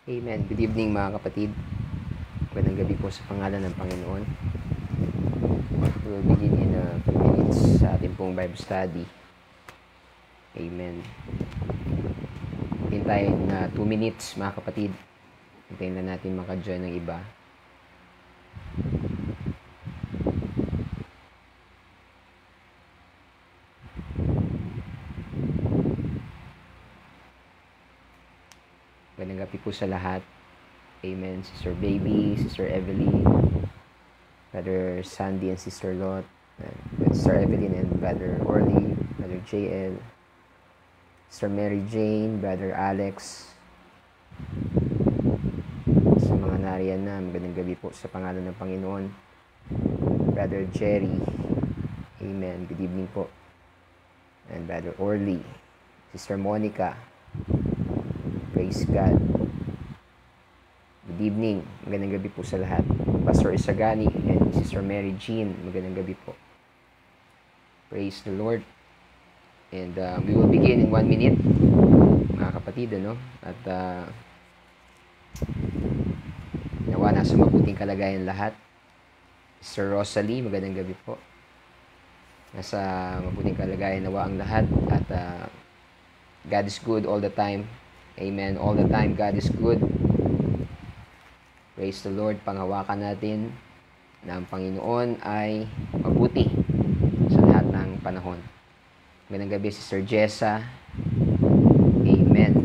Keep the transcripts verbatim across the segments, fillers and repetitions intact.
Amen. Good evening mga kapatid. Magandang gabi po sa pangalan ng Panginoon. We will begin in a few minutes sa ating pong Bible study. Amen. Hintayin tayo na two minutes mga kapatid. Hintayin na natin maka-join ng iba. Magandang gabi po sa lahat. Amen. Sister Baby, Sister Evelyn, Brother Sandy and Sister Lot, and Sister Evelyn and Brother Orly, Brother J L, Sister Mary Jane, Brother Alex. Sa mga nariyan na, magandang gabi po sa pangalan ng Panginoon. Brother Jerry, amen. Good evening po. And Brother Orly, Sister Monica, praise God. Good evening. Magandang gabi po sa lahat. Pastor Isagani and Sister Mary Jean. Magandang gabi po. Praise the Lord. And uh, we will begin in one minute, mga kapatid, ano? At uh, nawa nasa mabuting kalagayan lahat. Sister Rosalie, magandang gabi po. Nasa mabuting kalagayan nawa ang lahat. At uh, God is good all the time. Amen. All the time, God is good. Praise the Lord. Panghawakan natin na ang Panginoon ay mabuti sa lahat ng panahon. Magandang gabi, Sister Jessa. Amen.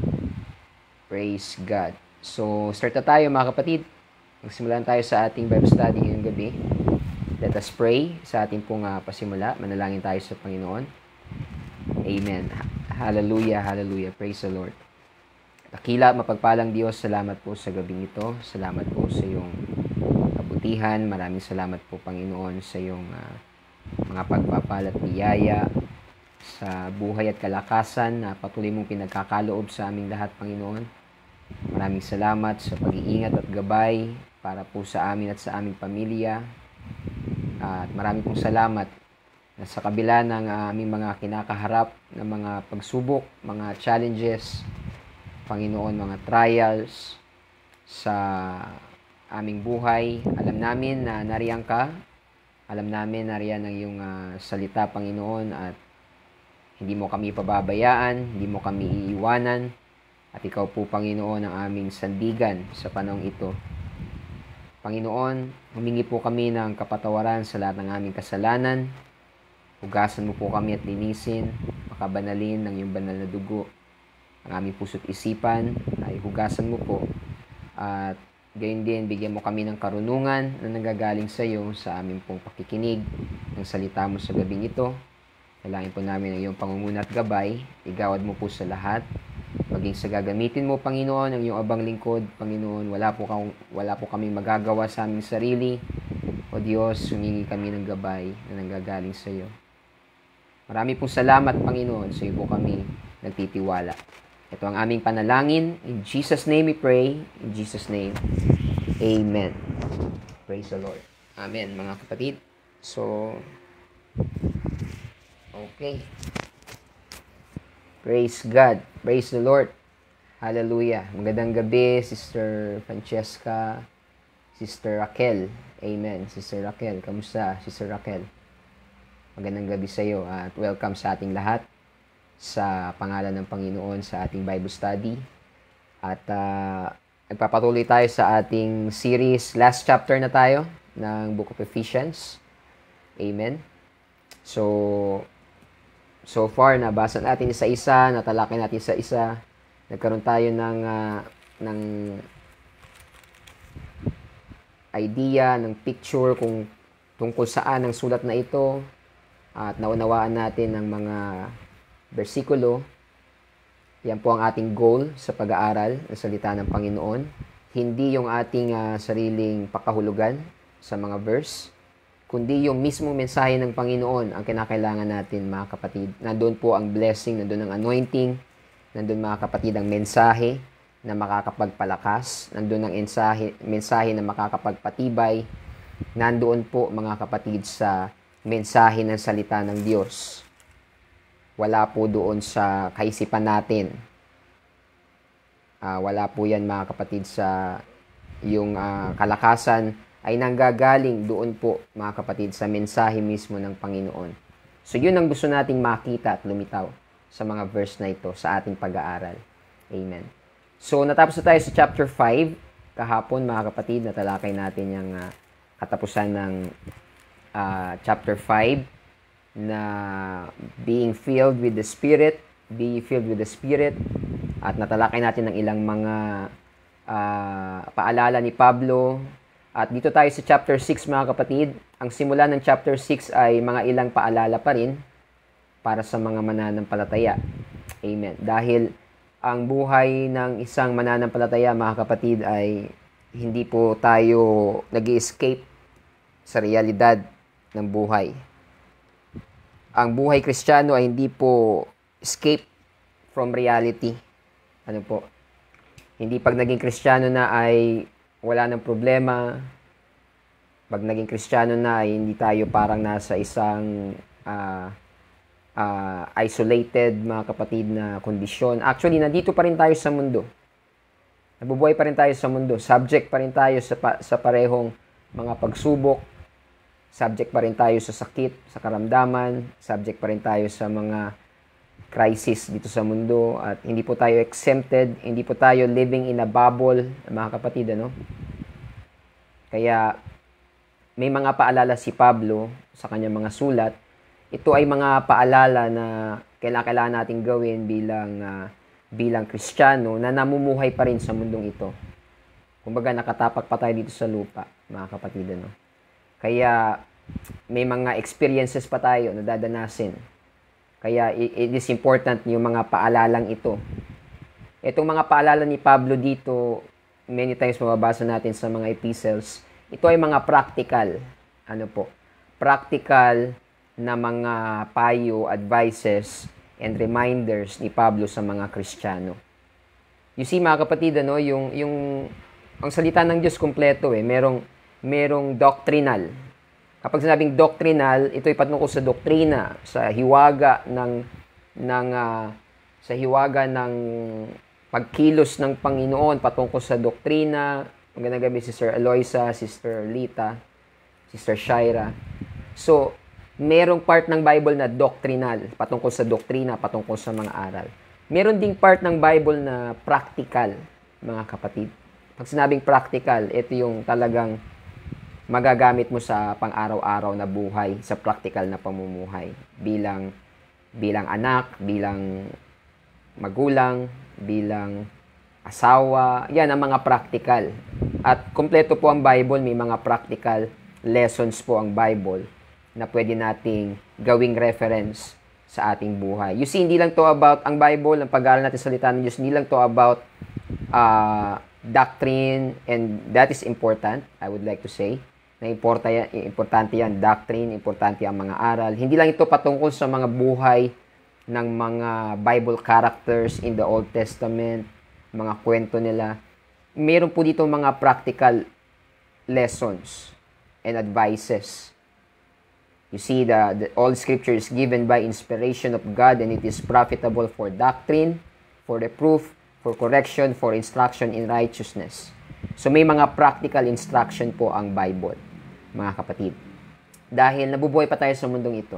Praise God. So, start na tayo mga kapatid. Magsimulan tayo sa ating Bible study ngayong gabi. Let us pray sa ating pong uh, pasimula. Manalangin tayo sa Panginoon. Amen. Hallelujah, hallelujah. Praise the Lord. Dakila, mapagpalang Diyos, salamat po sa gabing ito. Salamat po sa iyong kabutihan. Maraming salamat po, Panginoon, sa iyong uh, mga pagpapalat biyaya sa buhay at kalakasan na patuloy mong pinagkakaloob sa aming lahat, Panginoon. Maraming salamat sa pag-iingat at gabay para po sa amin at sa aming pamilya. At maraming pong salamat na sa kabila ng uh, aming mga kinakaharap na mga pagsubok, mga challenges, Panginoon, mga trials sa aming buhay. Alam namin na nariyan ka. Alam namin na nariyan ang iyong uh, salita, Panginoon, at hindi mo kami pababayaan, hindi mo kami iiwanan. At ikaw po, Panginoon, ang aming sandigan sa panahong ito. Panginoon, humingi po kami ng kapatawaran sa lahat ng aming kasalanan. Hugasan mo po kami at linisin, makabanalin ng iyong banal na dugo ang aming puso't isipan, ay hugasan mo po. At gayon din, bigyan mo kami ng karunungan na nanggagaling sa iyo sa aming pong pakikinig ng salita mo sa gabing ito. Kailangan po namin ang iyong pangunguna at gabay. Igawad mo po sa lahat. Maging sa gagamitin mo, Panginoon, ang iyong abang lingkod. Panginoon, wala po, ka, wala po kami magagawa sa aming sarili. O Diyos, humingi kami ng gabay na nanggagaling sa iyo. Marami pong salamat, Panginoon. Sa iyo po kami nagtitiwala. Ito ang aming panalangin. In Jesus' name we pray. In Jesus' name, amen. Praise the Lord. Amen, mga kapatid. So, okay. Praise God. Praise the Lord. Hallelujah. Magandang gabi, Sister Francesca, Sister Raquel. Amen. Sister Raquel, kamusta? Sister Raquel. Magandang gabi sa iyo at welcome sa ating lahat sa pangalan ng Panginoon sa ating Bible study. At uh, nagpapatuloy tayo sa ating series. Last chapter na tayo ng Book of Ephesians. Amen. So, so far, nabasa natin isa-isa, natalakay natin isa-isa. Nagkaroon tayo ng, uh, ng idea, ng picture kung tungkol saan ang sulat na ito. At naunawaan natin ang mga bersikulo. Yan po ang ating goal sa pag-aaral ng salita ng Panginoon. Hindi yung ating uh, sariling pakahulugan sa mga verse, kundi yung mismong mensahe ng Panginoon ang kinakailangan natin, mga kapatid. Nandun po ang blessing, nandun ang anointing, nandun, mga kapatid, ang mensahe na makakapagpalakas, nandun ang mensahe, mensahe na makakapagpatibay, nandoon po, mga kapatid, sa mensahe ng salita ng Diyos. Wala po doon sa kaisipan natin Uh, wala po yan mga kapatid sa yung uh, kalakasan ay nanggagaling doon po mga kapatid sa mensahe mismo ng Panginoon. So yun ang gusto nating makita at lumitaw sa mga verse na ito sa ating pag-aaral. Amen. So natapos na tayo sa chapter five. Kahapon mga kapatid, natalakay natin yung uh, katapusan ng uh, chapter five na being filled with the Spirit, be filled with the Spirit. At natalakay natin ng ilang mga uh, paalala ni Pablo. At dito tayo sa chapter six mga kapatid. Ang simula ng chapter six ay mga ilang paalala pa rin para sa mga mananampalataya. Amen. Dahil ang buhay ng isang mananampalataya mga kapatid ay hindi po tayo nag-escape sa realidad ng buhay. Ang buhay Kristiyano ay hindi po escape from reality. Ano po? Hindi pag naging Kristiyano na ay wala nang problema. Pag naging Kristiyano na, ay hindi tayo parang nasa isang uh, uh, isolated, mga kapatid, na kondisyon. Actually, nandito pa rin tayo sa mundo. Nabubuhay pa rin tayo sa mundo. Subject pa rin tayo sa, pa, sa parehong mga pagsubok. Subject pa rin tayo sa sakit, sa karamdaman. Subject pa rin tayo sa mga crisis dito sa mundo, at hindi po tayo exempted, hindi po tayo living in a bubble, mga kapatid, ano? Kaya may mga paalala si Pablo sa kanyang mga sulat. Ito ay mga paalala na kailangan nating gawin bilang uh, bilang Kristiyano na namumuhay pa rin sa mundong ito. Kumbaga nakatapak pa tayo dito sa lupa, mga kapatid, ano? Kaya may mga experiences pa tayo na dadanasin. Kaya it is important yung mga paalalang ito. Itong mga paalala ni Pablo dito, many times mababasa natin sa mga epistles, ito ay mga practical. Ano po? Practical na mga payo, advices, and reminders ni Pablo sa mga Kristiyano. You see, mga kapatid, ano, yung, yung, ang salita ng Diyos kumpleto eh. Merong, merong doctrinal. Kapag sinabing doctrinal, ito ay patungkol sa doktrina, sa hiwaga ng ng uh, sa hiwaga ng pagkilos ng Panginoon patungkol sa doktrina. Magandang gabi, Sister Eloisa, Sister Lita, Sister Shaira. So, merong part ng Bible na doctrinal, patungkol sa doktrina, patungkol sa mga aral. Meron ding part ng Bible na practical, mga kapatid. Pag sinabing practical, ito yung talagang magagamit mo sa pang-araw-araw na buhay, sa practical na pamumuhay, bilang bilang anak, bilang magulang, bilang asawa. Yan ang mga practical. At kompleto po ang Bible, may mga practical lessons po ang Bible na pwede nating gawing reference sa ating buhay. You see, hindi lang to about ang Bible, ang pag-aaral natin sa salita ng Diyos, hindi lang to about uh, doctrine, and that is important, I would like to say. Na importa yan, importante yan, doctrine, importante ang mga aral. Hindi lang ito patungkol sa mga buhay ng mga Bible characters in the Old Testament, mga kwento nila. Meron po dito mga practical lessons and advices. You see, the, the all scripture is given by inspiration of God, and it is profitable for doctrine, for reproof, for correction, for instruction in righteousness. So may mga practical instruction po ang Bible, mga kapatid. Dahil nabubuhay pa tayo sa mundong ito.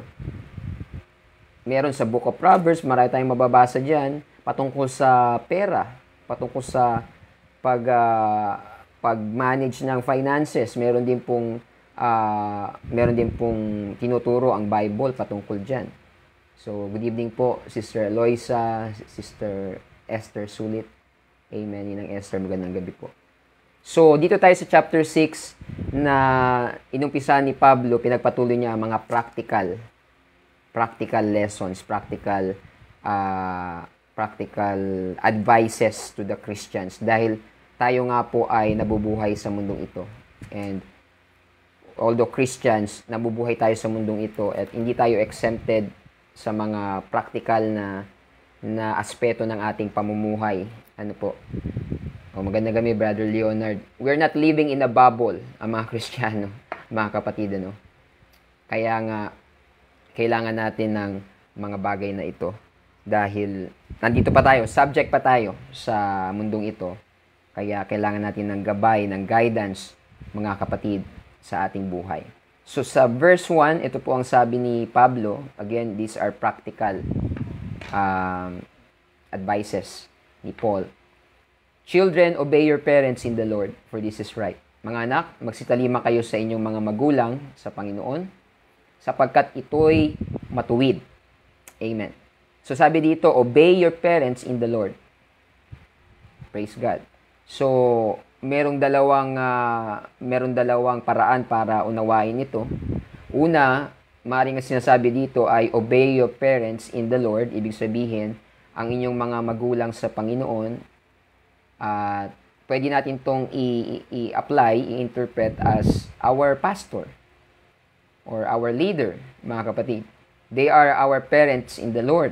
Meron sa Book of Proverbs, marami tayong mababasa dyan, patungkol sa pera, patungkol sa pag, uh, pag-manage ng finances. Meron din pong, uh, meron din pong tinuturo ang Bible patungkol dyan. So, good evening po, Sister Eloisa, Sister Esther Sulit. Amen, yun ang Esther, magandang gabi po. So, dito tayo sa chapter six na inumpisa ni Pablo, pinagpatuloy niya ang mga practical, practical lessons, practical, uh, practical advices to the Christians. Dahil tayo nga po ay nabubuhay sa mundong ito. And although Christians, nabubuhay tayo sa mundong ito at hindi tayo exempted sa mga practical na, na aspeto ng ating pamumuhay. Ano po? O, maganda kami, Brother Leonard. We're not living in a bubble, ang mga Kristiyano, mga kapatid, ano? Kaya nga, kailangan natin ng mga bagay na ito. Dahil nandito pa tayo, subject pa tayo sa mundong ito. Kaya kailangan natin ng gabay, ng guidance, mga kapatid, sa ating buhay. So sa verse one, ito po ang sabi ni Pablo. Again, these are practical um, advices ni Paul. Children, obey your parents in the Lord, for this is right. Mga anak, magsitalima kayo sa inyong mga magulang sa Panginoon, sapagkat ito'y matuwid. Amen. So sabi dito, obey your parents in the Lord. Praise God. So, merong dalawang uh, merong dalawang paraan para unawain ito. Una, maaaring ang sinasabi dito ay obey your parents in the Lord. Ibig sabihin, ang inyong mga magulang sa Panginoon, at uh, pwede natin tong i-apply, i-interpret as our pastor or our leader, mga kapatid. They are our parents in the Lord.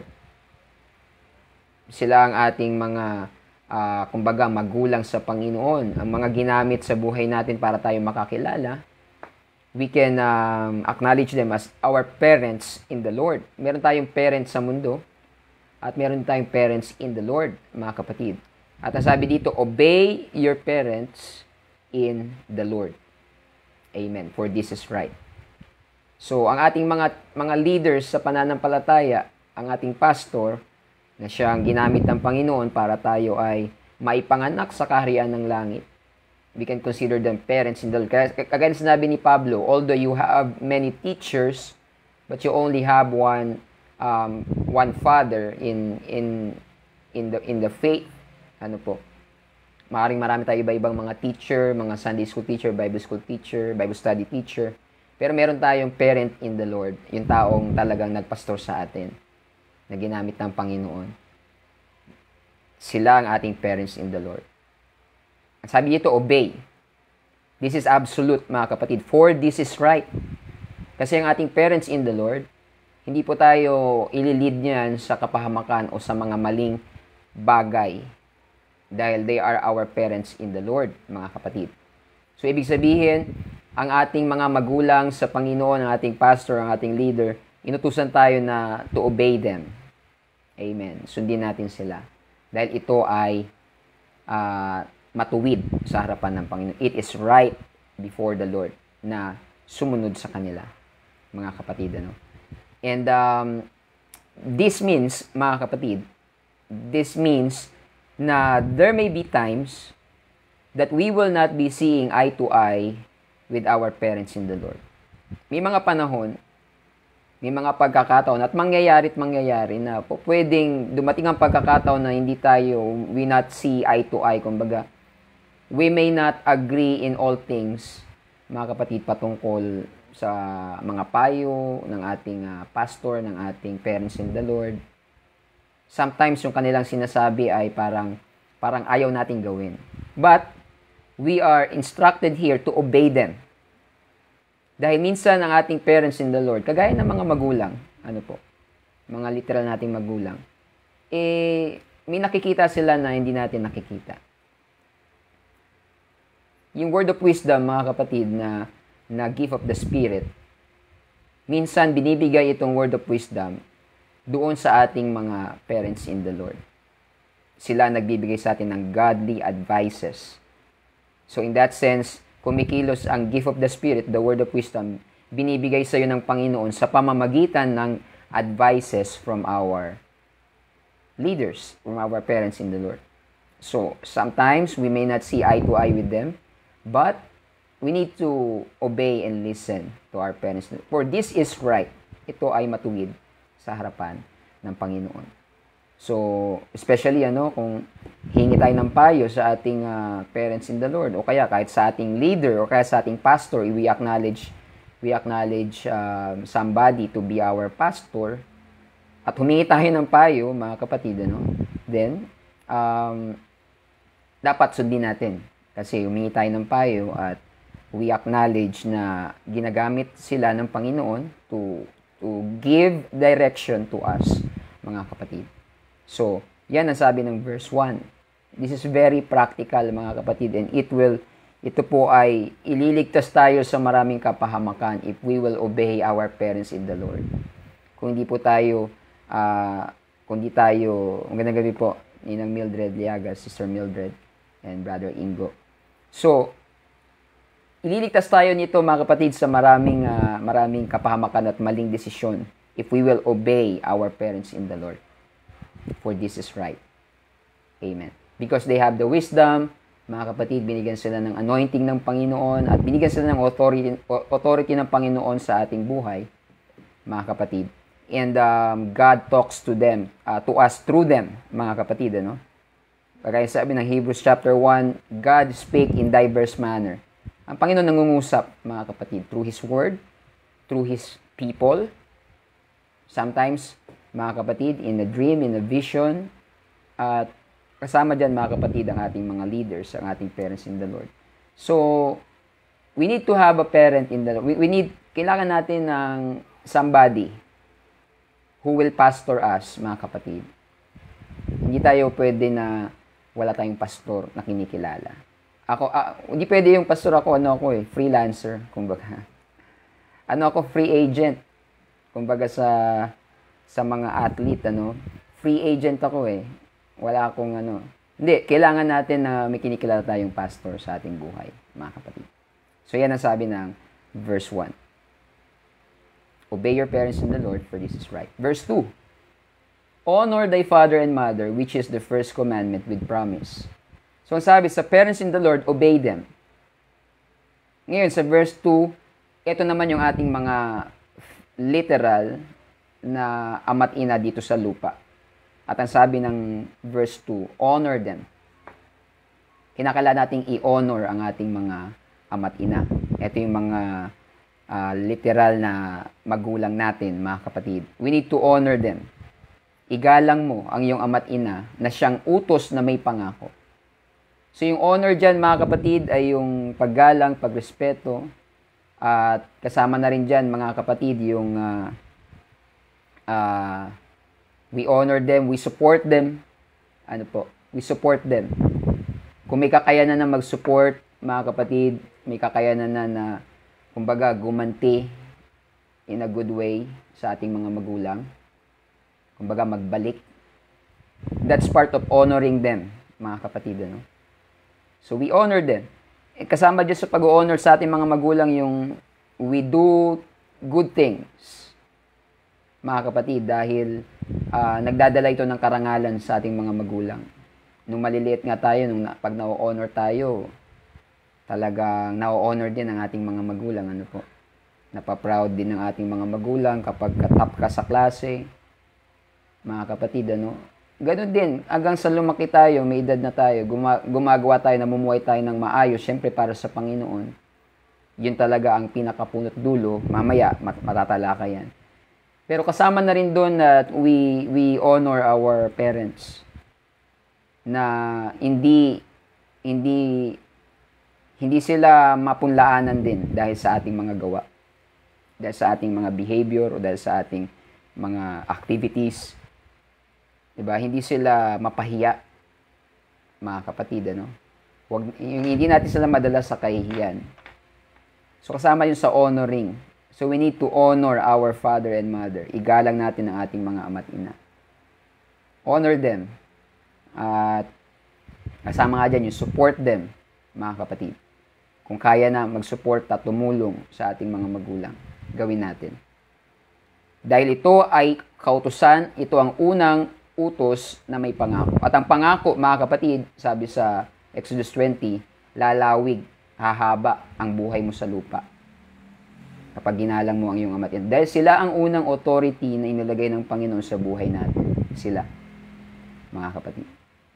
Sila ang ating mga, uh, kumbaga, magulang sa Panginoon. Ang mga ginamit sa buhay natin para tayo makakilala, we can um, acknowledge them as our parents in the Lord. Meron tayong parents sa mundo, at meron tayong parents in the Lord, mga kapatid. At ang sabi dito, obey your parents in the Lord. Amen. For this is right. So, ang ating mga mga leaders sa pananampalataya, ang ating pastor, na siyang ginamit ng Panginoon para tayo ay maipanganak sa kaharian ng langit. We can consider them parents in the Lord. Kagaya sinabi ni Pablo, although you have many teachers, but you only have one um, one father in in in the in the faith. Ano po? Maaring marami tayo iba-ibang mga teacher, mga Sunday school teacher, Bible school teacher, Bible study teacher. Pero meron tayong parent in the Lord, yung taong talagang nagpastor sa atin, na ginamit ng Panginoon. Sila ang ating parents in the Lord. Sabi dito, obey. This is absolute, mga kapatid. For this is right. Kasi ang ating parents in the Lord, hindi po tayo ililid niyan sa kapahamakan o sa mga maling bagay. Dahil they are our parents in the Lord, mga kapatid. So, ibig sabihin, ang ating mga magulang sa Panginoon, ang ating pastor, ang ating leader, inutusan tayo na to obey them. Amen. Sundin natin sila. Dahil ito ay uh, matuwid sa harapan ng Panginoon. It is right before the Lord na sumunod sa kanila, mga kapatid. Ano? And um, this means, mga kapatid, this means na there may be times that we will not be seeing eye to eye with our parents in the Lord. May mga panahon, may mga pagkakataon at mangyayari at mangyayari na po pwedeng dumating ang pagkakataon na hindi tayo, we not see eye to eye. Kumbaga, we may not agree in all things, mga kapatid, patungkol sa mga payo ng ating uh, pastor, ng ating parents in the Lord. Sometimes yung kanilang sinasabi ay parang parang ayaw nating gawin. But we are instructed here to obey them. Dahil minsan ang ating parents in the Lord, kagaya ng mga magulang, ano po, mga literal nating magulang, eh, may nakikita sila na hindi natin nakikita. Yung word of wisdom, mga kapatid, na, na gift of the Spirit, minsan binibigay itong word of wisdom doon sa ating mga parents in the Lord. Sila nagbibigay sa atin ng godly advices. So in that sense, kumikilos ang gift of the Spirit, the word of wisdom, binibigay sa iyo ng Panginoon sa pamamagitan ng advices from our leaders, from our parents in the Lord. So sometimes we may not see eye to eye with them, but we need to obey and listen to our parents. For this is right. Ito ay matuwid sa harapan ng Panginoon. So, especially ano, kung hingi tayo ng payo sa ating uh, parents in the Lord, o kaya kahit sa ating leader, o kaya sa ating pastor, we acknowledge, we acknowledge uh, somebody to be our pastor, at humingi tayo ng payo, mga kapatid, ano, then, um, dapat sundin natin. Kasi humingi tayo ng payo at we acknowledge na ginagamit sila ng Panginoon to to give direction to us, mga kapatid. So, yan ang sabi ng verse one. This is very practical, mga kapatid, and it will, ito po ay ililigtas tayo sa maraming kapahamakan if we will obey our parents in the Lord. Kung hindi po tayo uh, kundi tayo, magandang gabi po, Ninang Mildred Liaga, Sister Mildred, and Brother Ingo. So, ililigtas tayo nito mga kapatid sa maraming, uh, maraming kapahamakan at maling desisyon if we will obey our parents in the Lord. For this is right. Amen. Because they have the wisdom, mga kapatid, binigyan sila ng anointing ng Panginoon at binigyan sila ng authority, authority ng Panginoon sa ating buhay, mga kapatid. And um, God talks to them, uh, to us through them, mga kapatid, ano? Kaya sabi ng Hebrews chapter one, God spake in diverse manner. Ang Panginoon nangungusap, mga kapatid, through His Word, through His people, sometimes, mga kapatid, in a dream, in a vision, at kasama dyan, mga kapatid, ang ating mga leaders, ang ating parents in the Lord. So, we need to have a parent in the Lord. We, we need, kailangan natin ng somebody who will pastor us, mga kapatid. Hindi tayo pwede na wala tayong pastor na kinikilala. Ako, uh, hindi pwede yung pastor ako, ano ako eh, freelancer, kumbaga. Ano ako, free agent. Kumbaga sa sa mga athlete, ano, free agent ako eh. Wala akong ano. Hindi, kailangan natin na may kinikilala tayong pastor sa ating buhay, mga kapatid. So yan ang sabi ng verse one. Obey your parents in the Lord, for this is right. Verse two. Honor thy father and mother, which is the first commandment with promise. So, ang sabi, sa parents in the Lord, obey them. Ngayon, sa verse two, ito naman yung ating mga literal na ama't ina dito sa lupa. At ang sabi ng verse two, honor them. Kinakailangan nating i-honor ang ating mga ama't ina. Ito yung mga uh, literal na magulang natin, mga kapatid. We need to honor them. Igalang mo ang iyong ama't ina na siyang utos na may pangako. So yung honor dyan, mga kapatid, ay yung paggalang, pagrespeto, at kasama na rin dyan, mga kapatid, yung uh, uh, we honor them, we support them. Ano po? We support them. Kung may kakayanan na mag-support, mga kapatid, may kakayanan na na, kumbaga, gumanti in a good way sa ating mga magulang. Kumbaga, magbalik. That's part of honoring them, mga kapatid, ano? So, we honor them. E, kasama dyan sa pag-honor sa ating mga magulang yung we do good things, mga kapatid, dahil uh, nagdadala ito ng karangalan sa ating mga magulang. Nung maliliit nga tayo, nung na, pag na-honor tayo, talagang na-honor din ang ating mga magulang. Ano po? Napaproud din ng ating mga magulang kapag top ka sa klase, mga kapatid, ano? Ganon din, hanggang sa lumaki tayo, may edad na tayo, guma- gumagawa tayo, namumuhay tayo ng maayos, syempre para sa Panginoon. Yun talaga ang pinakapunot dulo, mamaya mat- matatalaka yan. Pero kasama na rin doon na we, we honor our parents na hindi, hindi, hindi sila mapunlaanan din dahil sa ating mga gawa, dahil sa ating mga behavior o dahil sa ating mga activities. Diba? Hindi sila mapahiya, mga kapatid, ano? Wag, yung, hindi natin sila madala sa kahihiyan. So, kasama yun sa honoring. So, we need to honor our father and mother. Igalang natin ang ating mga ama't ina. Honor them. At kasama nga dyan yung support them, mga kapatid. Kung kaya na mag-support at tumulong sa ating mga magulang, gawin natin. Dahil ito ay kautusan, ito ang unang utos na may pangako. At ang pangako, mga kapatid, sabi sa Exodus twenty, lalawig, hahaba ang buhay mo sa lupa kapag ginalang mo ang iyong ama't ina. Dahil sila ang unang authority na inilagay ng Panginoon sa buhay natin. Sila, mga kapatid.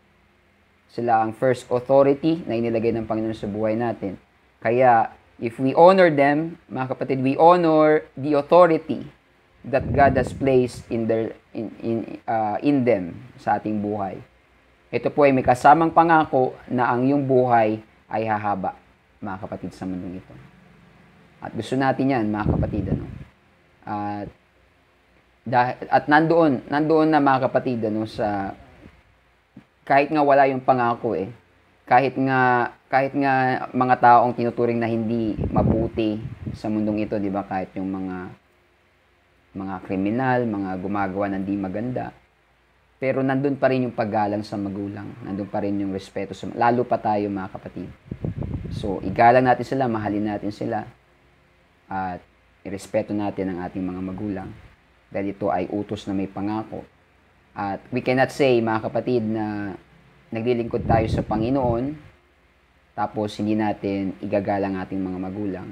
Sila ang first authority na inilagay ng Panginoon sa buhay natin. Kaya, if we honor them, mga kapatid, we honor the authority that God has placed in their in in uh, in them sa ating buhay. Ito po ay may kasamang pangako na ang iyong buhay ay hahaba, mga kapatid, sa mundong ito. At gusto natin 'yan, mga kapatid, ano. At dah, at nandoon, nandoon na, mga kapatid, ano, sa kahit nga wala yung pangako eh. Kahit nga kahit nga mga taong tinuturing na hindi mabuti sa mundong ito, 'di ba? Kahit yung mga mga kriminal, mga gumagawa ng di maganda. Pero nandun pa rin yung paggalang sa magulang. Nandun pa rin yung respeto sa lalo pa tayo mga kapatid. So, igalang natin sila, mahalin natin sila, at irespeto natin ang ating mga magulang. Dahil ito ay utos na may pangako. At we cannot say, mga kapatid, na naglilingkod tayo sa Panginoon, tapos hindi natin igagalang ating mga magulang.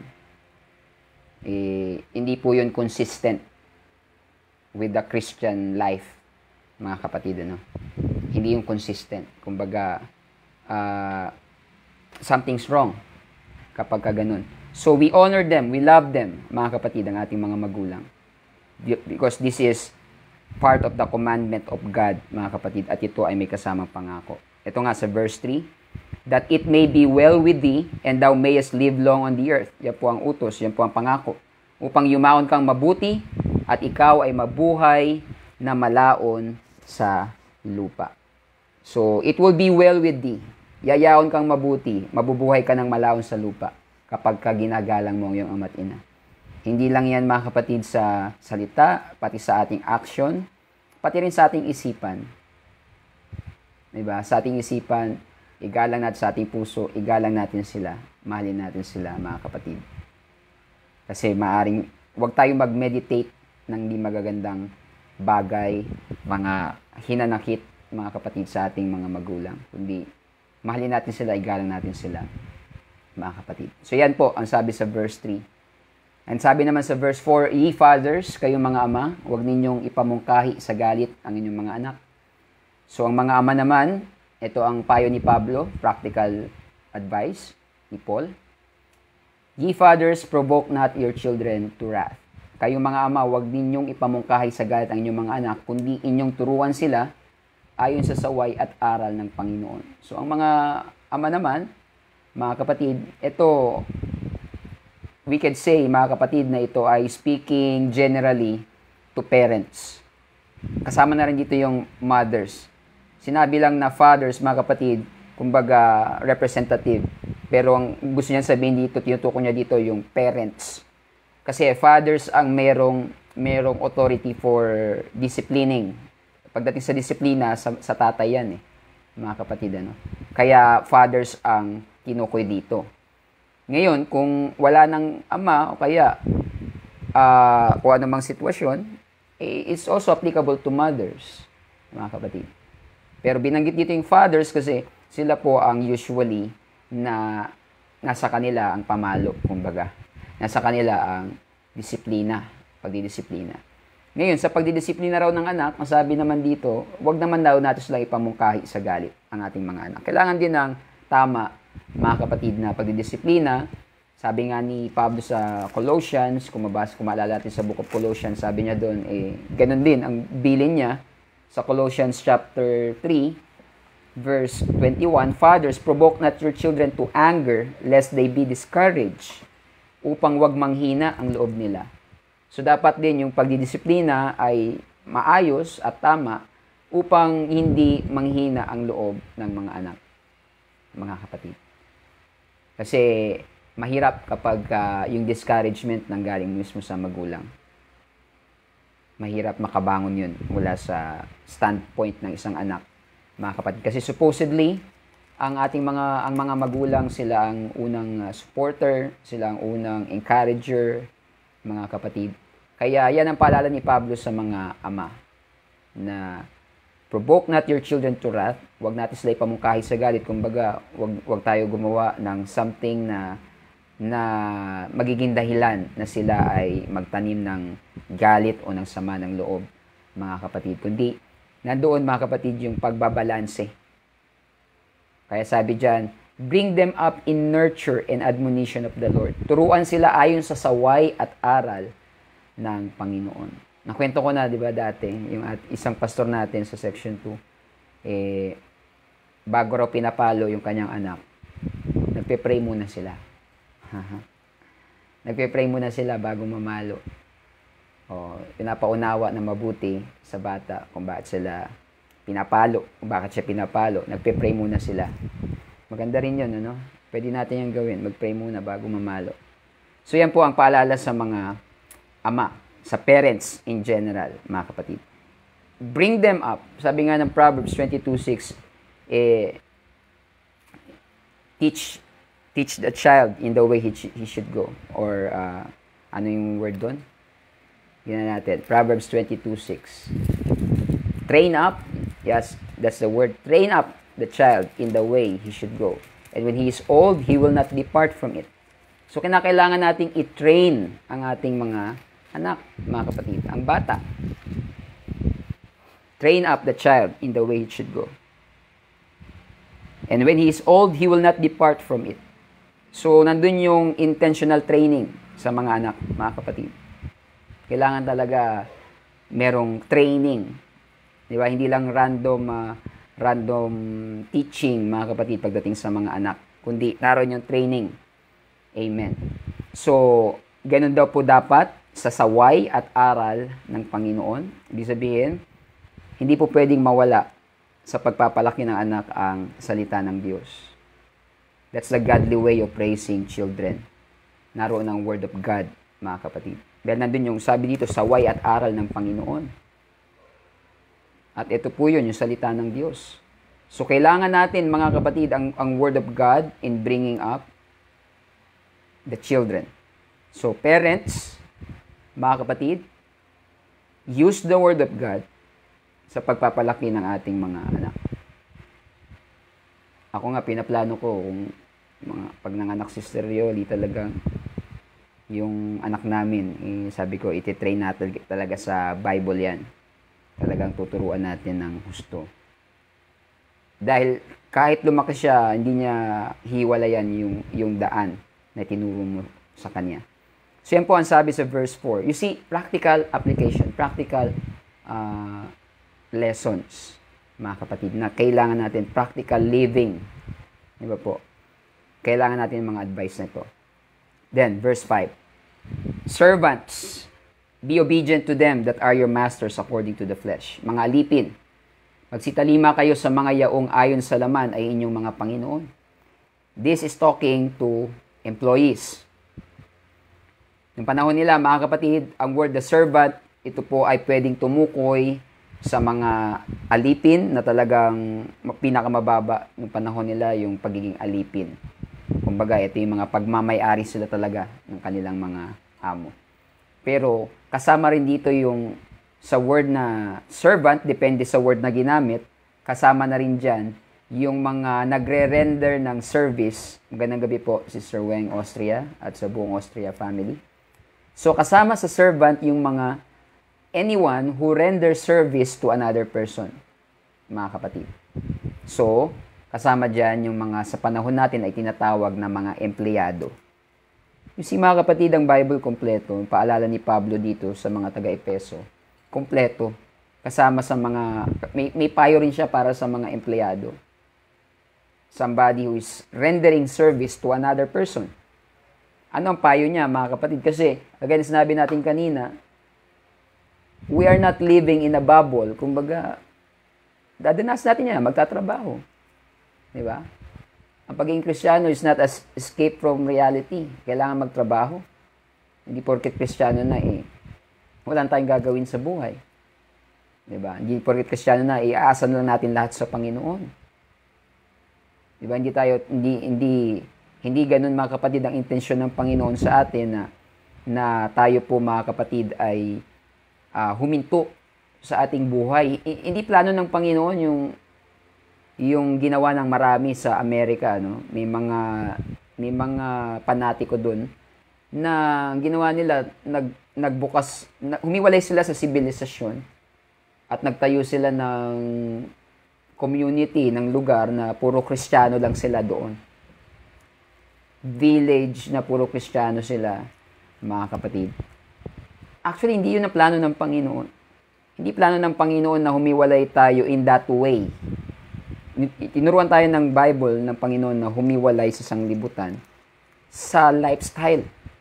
Eh, hindi po yun consistent with the Christian life, mga kapatid, ano? Hindi yung consistent. Kumbaga, uh, something's wrong kapag ka ganun. So, we honor them, we love them, mga kapatid, ang ating mga magulang. Because this is part of the commandment of God, mga kapatid, at ito ay may kasamang pangako. Ito nga sa verse three, that it may be well with thee, and thou mayest live long on the earth. Yan po ang utos, yan po ang pangako. Upang yumaon kang mabuti, at ikaw ay mabuhay na malaon sa lupa. So, it will be well with thee. Yayaon kang mabuti, mabubuhay ka ng malaon sa lupa kapag ka ginagalang mo ang iyong ama't ina. Hindi lang yan, mga kapatid, sa salita, pati sa ating action, pati rin sa ating isipan. Diba? Sa ating isipan, igalang natin sa ating puso, igalang natin sila, mahalin natin sila, mga kapatid. Kasi maaring, huwag tayong mag-meditate ng hindi magagandang bagay, mga hinanakit, mga kapatid, sa ating mga magulang. Kundi, mahalin natin sila, igalang natin sila, mga kapatid. So, yan po ang sabi sa verse three. And sabi naman sa verse four, ye fathers, kayong mga ama, huwag ninyong ipamungkahi sa galit ang inyong mga anak. So, ang mga ama naman, ito ang payo ni Pablo, practical advice ni Paul. Ye fathers, provoke not your children to wrath. Kayong mga ama, huwag ninyong ipamungkahi sa galit ang inyong mga anak, kundi inyong turuan sila ayon sa saway at aral ng Panginoon. So, ang mga ama naman, mga kapatid, ito, we could say, mga kapatid, na ito ay speaking generally to parents. Kasama na rin dito yung mothers. Sinabi lang na fathers, mga kapatid, kumbaga representative. Pero ang gusto niya sabihin dito, tinutukoy niya dito yung parents. Kasi fathers ang merong, merong authority for disciplining. Pagdating sa disiplina, sa, sa tatay yan eh, mga kapatid. Ano? Kaya fathers ang tinukoy dito. Ngayon, kung wala ng ama o kaya uh, kung anumang sitwasyon, eh, it's also applicable to mothers, mga kapatid. Pero binanggit dito yung fathers kasi sila po ang usually na nasa kanila ang pamalo, kumbaga. Nasa kanila ang disiplina, pagdidisiplina. Ngayon, sa pagdidisiplina raw ng anak, ang sabi naman dito, wag naman daw natin sila ipamungkahi sa galit ang ating mga anak. Kailangan din ng tama, mga kapatid, na pagdidisiplina. Sabi nga ni Pablo sa Colossians, kung mabasa, kung maalala natin sa book of Colossians, sabi niya doon, eh, ganun din ang bilin niya sa Colossians chapter three, verse twenty-one, fathers, provoke not your children to anger, lest they be discouraged, upang wag manghina ang loob nila. So, dapat din yung pagdidisiplina ay maayos at tama upang hindi manghina ang loob ng mga anak, mga kapatid. Kasi, mahirap kapag uh, yung discouragement nang galing mismo sa magulang. Mahirap makabangon yun mula sa standpoint ng isang anak, mga kapatid. Kasi supposedly, ang ating mga ang mga magulang, sila ang unang uh, supporter, sila ang unang encourager, mga kapatid. Kaya yan ang paalala ni Pablo sa mga ama na provoke not your children to wrath. Huwag natin sila ipamungkahi sa galit. Kumbaga, wag wag tayo gumawa ng something na na magiging dahilan na sila ay magtanim ng galit o ng sama ng loob, mga kapatid. Kundi nandoon, mga kapatid, yung pagbabalanse. Kaya sabi diyan, bring them up in nurture and admonition of the Lord. Turuan sila ayon sa saway at aral ng Panginoon. Nakwento ko na, di ba, dati, yung at isang pastor natin sa section two, eh, bago raw pinapalo yung kanyang anak, nagpe-pray muna sila. Nagpe-pray muna sila bago mamalo. O, pinapaunawa na mabuti sa bata kung bakit sila pinapalo, kung bakit siya pinapalo. Nagpe-pray muna sila. Maganda rin yun, ano? Pwede natin yung gawin. Mag-pray muna bago mamalo. So, yan po ang paalala sa mga ama, sa parents in general, mga kapatid. bring them up. Sabi nga ng Proverbs twenty-two six, eh, teach teach the child in the way he, he should go. Or, uh, ano yung word doon? Yan natin. Proverbs twenty-two six. Train up. Yes, that's the word. Train up the child in the way he should go. And when he is old, he will not depart from it. So, kinakailangan nating i-train ang ating mga anak, mga kapatid, ang bata. Train up the child in the way he should go. And when he is old, he will not depart from it. So, nandun yung intentional training sa mga anak, mga kapatid. Kailangan talaga merong training. Di ba? Hindi lang random uh, random teaching, mga kapatid, pagdating sa mga anak. Kundi, naroon yung training. Amen. So, ganun daw po dapat sa saway at aral ng Panginoon. Ibig sabihin, hindi po pwedeng mawala sa pagpapalaki ng anak ang salita ng Diyos. That's the godly way of raising children. Naroon ang Word of God, mga kapatid. Dahil nandun yung sabi dito, saway at aral ng Panginoon. At ito po yun, yung salita ng Diyos. So, kailangan natin, mga kapatid, ang, ang Word of God in bringing up the children. So, parents, mga kapatid, use the Word of God sa pagpapalaki ng ating mga anak. Ako nga, pinaplano ko kung mga, pag nanganak si Sister Yoli, talagang yung anak namin, eh, sabi ko, ititrain natin talaga sa Bible yan. Talagang tuturuan natin ng husto. Dahil kahit lumaki siya, hindi niya hiwalayan yung, yung daan na tinuro mo sa kanya. So, yan po ang sabi sa verse four. You see, practical application, practical uh, lessons, mga kapatid, na kailangan natin, practical living. Di ba po? Kailangan natin mga advice na ito. Then, verse five. Servants, be obedient to them that are your masters according to the flesh. Mga alipin, magsitalima kayo sa mga yaong ayon sa laman ay inyong mga Panginoon. This is talking to employees. Noong panahon nila, mga kapatid, ang word the servant, ito po ay pwedeng tumukoy sa mga alipin na talagang pinakamababa noong panahon nila, yung pagiging alipin. Kumbaga, ito yung mga pagmamay-ari sila talaga ng kanilang mga amo. Pero kasama rin dito yung sa word na servant, depende sa word na ginamit, kasama na rin dyan yung mga nagre-render ng service. Magandang gabi po, Sister Weng Austria at sa buong Austria family. So, kasama sa servant yung mga anyone who renders service to another person, mga kapatid. So, kasama dyan yung mga sa panahon natin ay tinatawag na mga empleyado. You see, mga kapatid, ang Bible kompleto, paalala ni Pablo dito sa mga taga-Epeso, kompleto, kasama sa mga, may, may payo rin siya para sa mga empleyado. Somebody who is rendering service to another person. Ano ang payo niya, mga kapatid? Kasi, again, sinabi natin kanina, we are not living in a bubble. Kumbaga, dadanas natin yan, magtatrabaho. Di ba? Ang pagiging Kristiyano is not as escape from reality. Kailangan magtrabaho. Hindi porket Kristiyano na eh, wala tayong gagawin sa buhay. Di ba? Hindi porket Kristiyano na, iaasa na lang natin lahat sa Panginoon. Di ba? Hindi tayo, hindi, hindi, hindi ganun, mga kapatid, ang intensyon ng Panginoon sa atin na, na tayo po, mga kapatid, ay uh, huminto sa ating buhay. I, hindi plano ng Panginoon yung yung ginawa ng marami sa Amerika, no? May mga may mga panatiko doon na ginawa nila, nag nagbukas, na, humiwalay sila sa sibilisasyon at nagtayo sila ng community, ng lugar na puro Kristiyano lang sila doon. Village na puro Kristiyano sila, mga kapatid. Actually, hindi yun ang plano ng Panginoon. Hindi plano ng Panginoon na humiwalay tayo in that way. Tinuruan tayo ng Bible ng Panginoon na humiwalay sa sanglibutan sa lifestyle.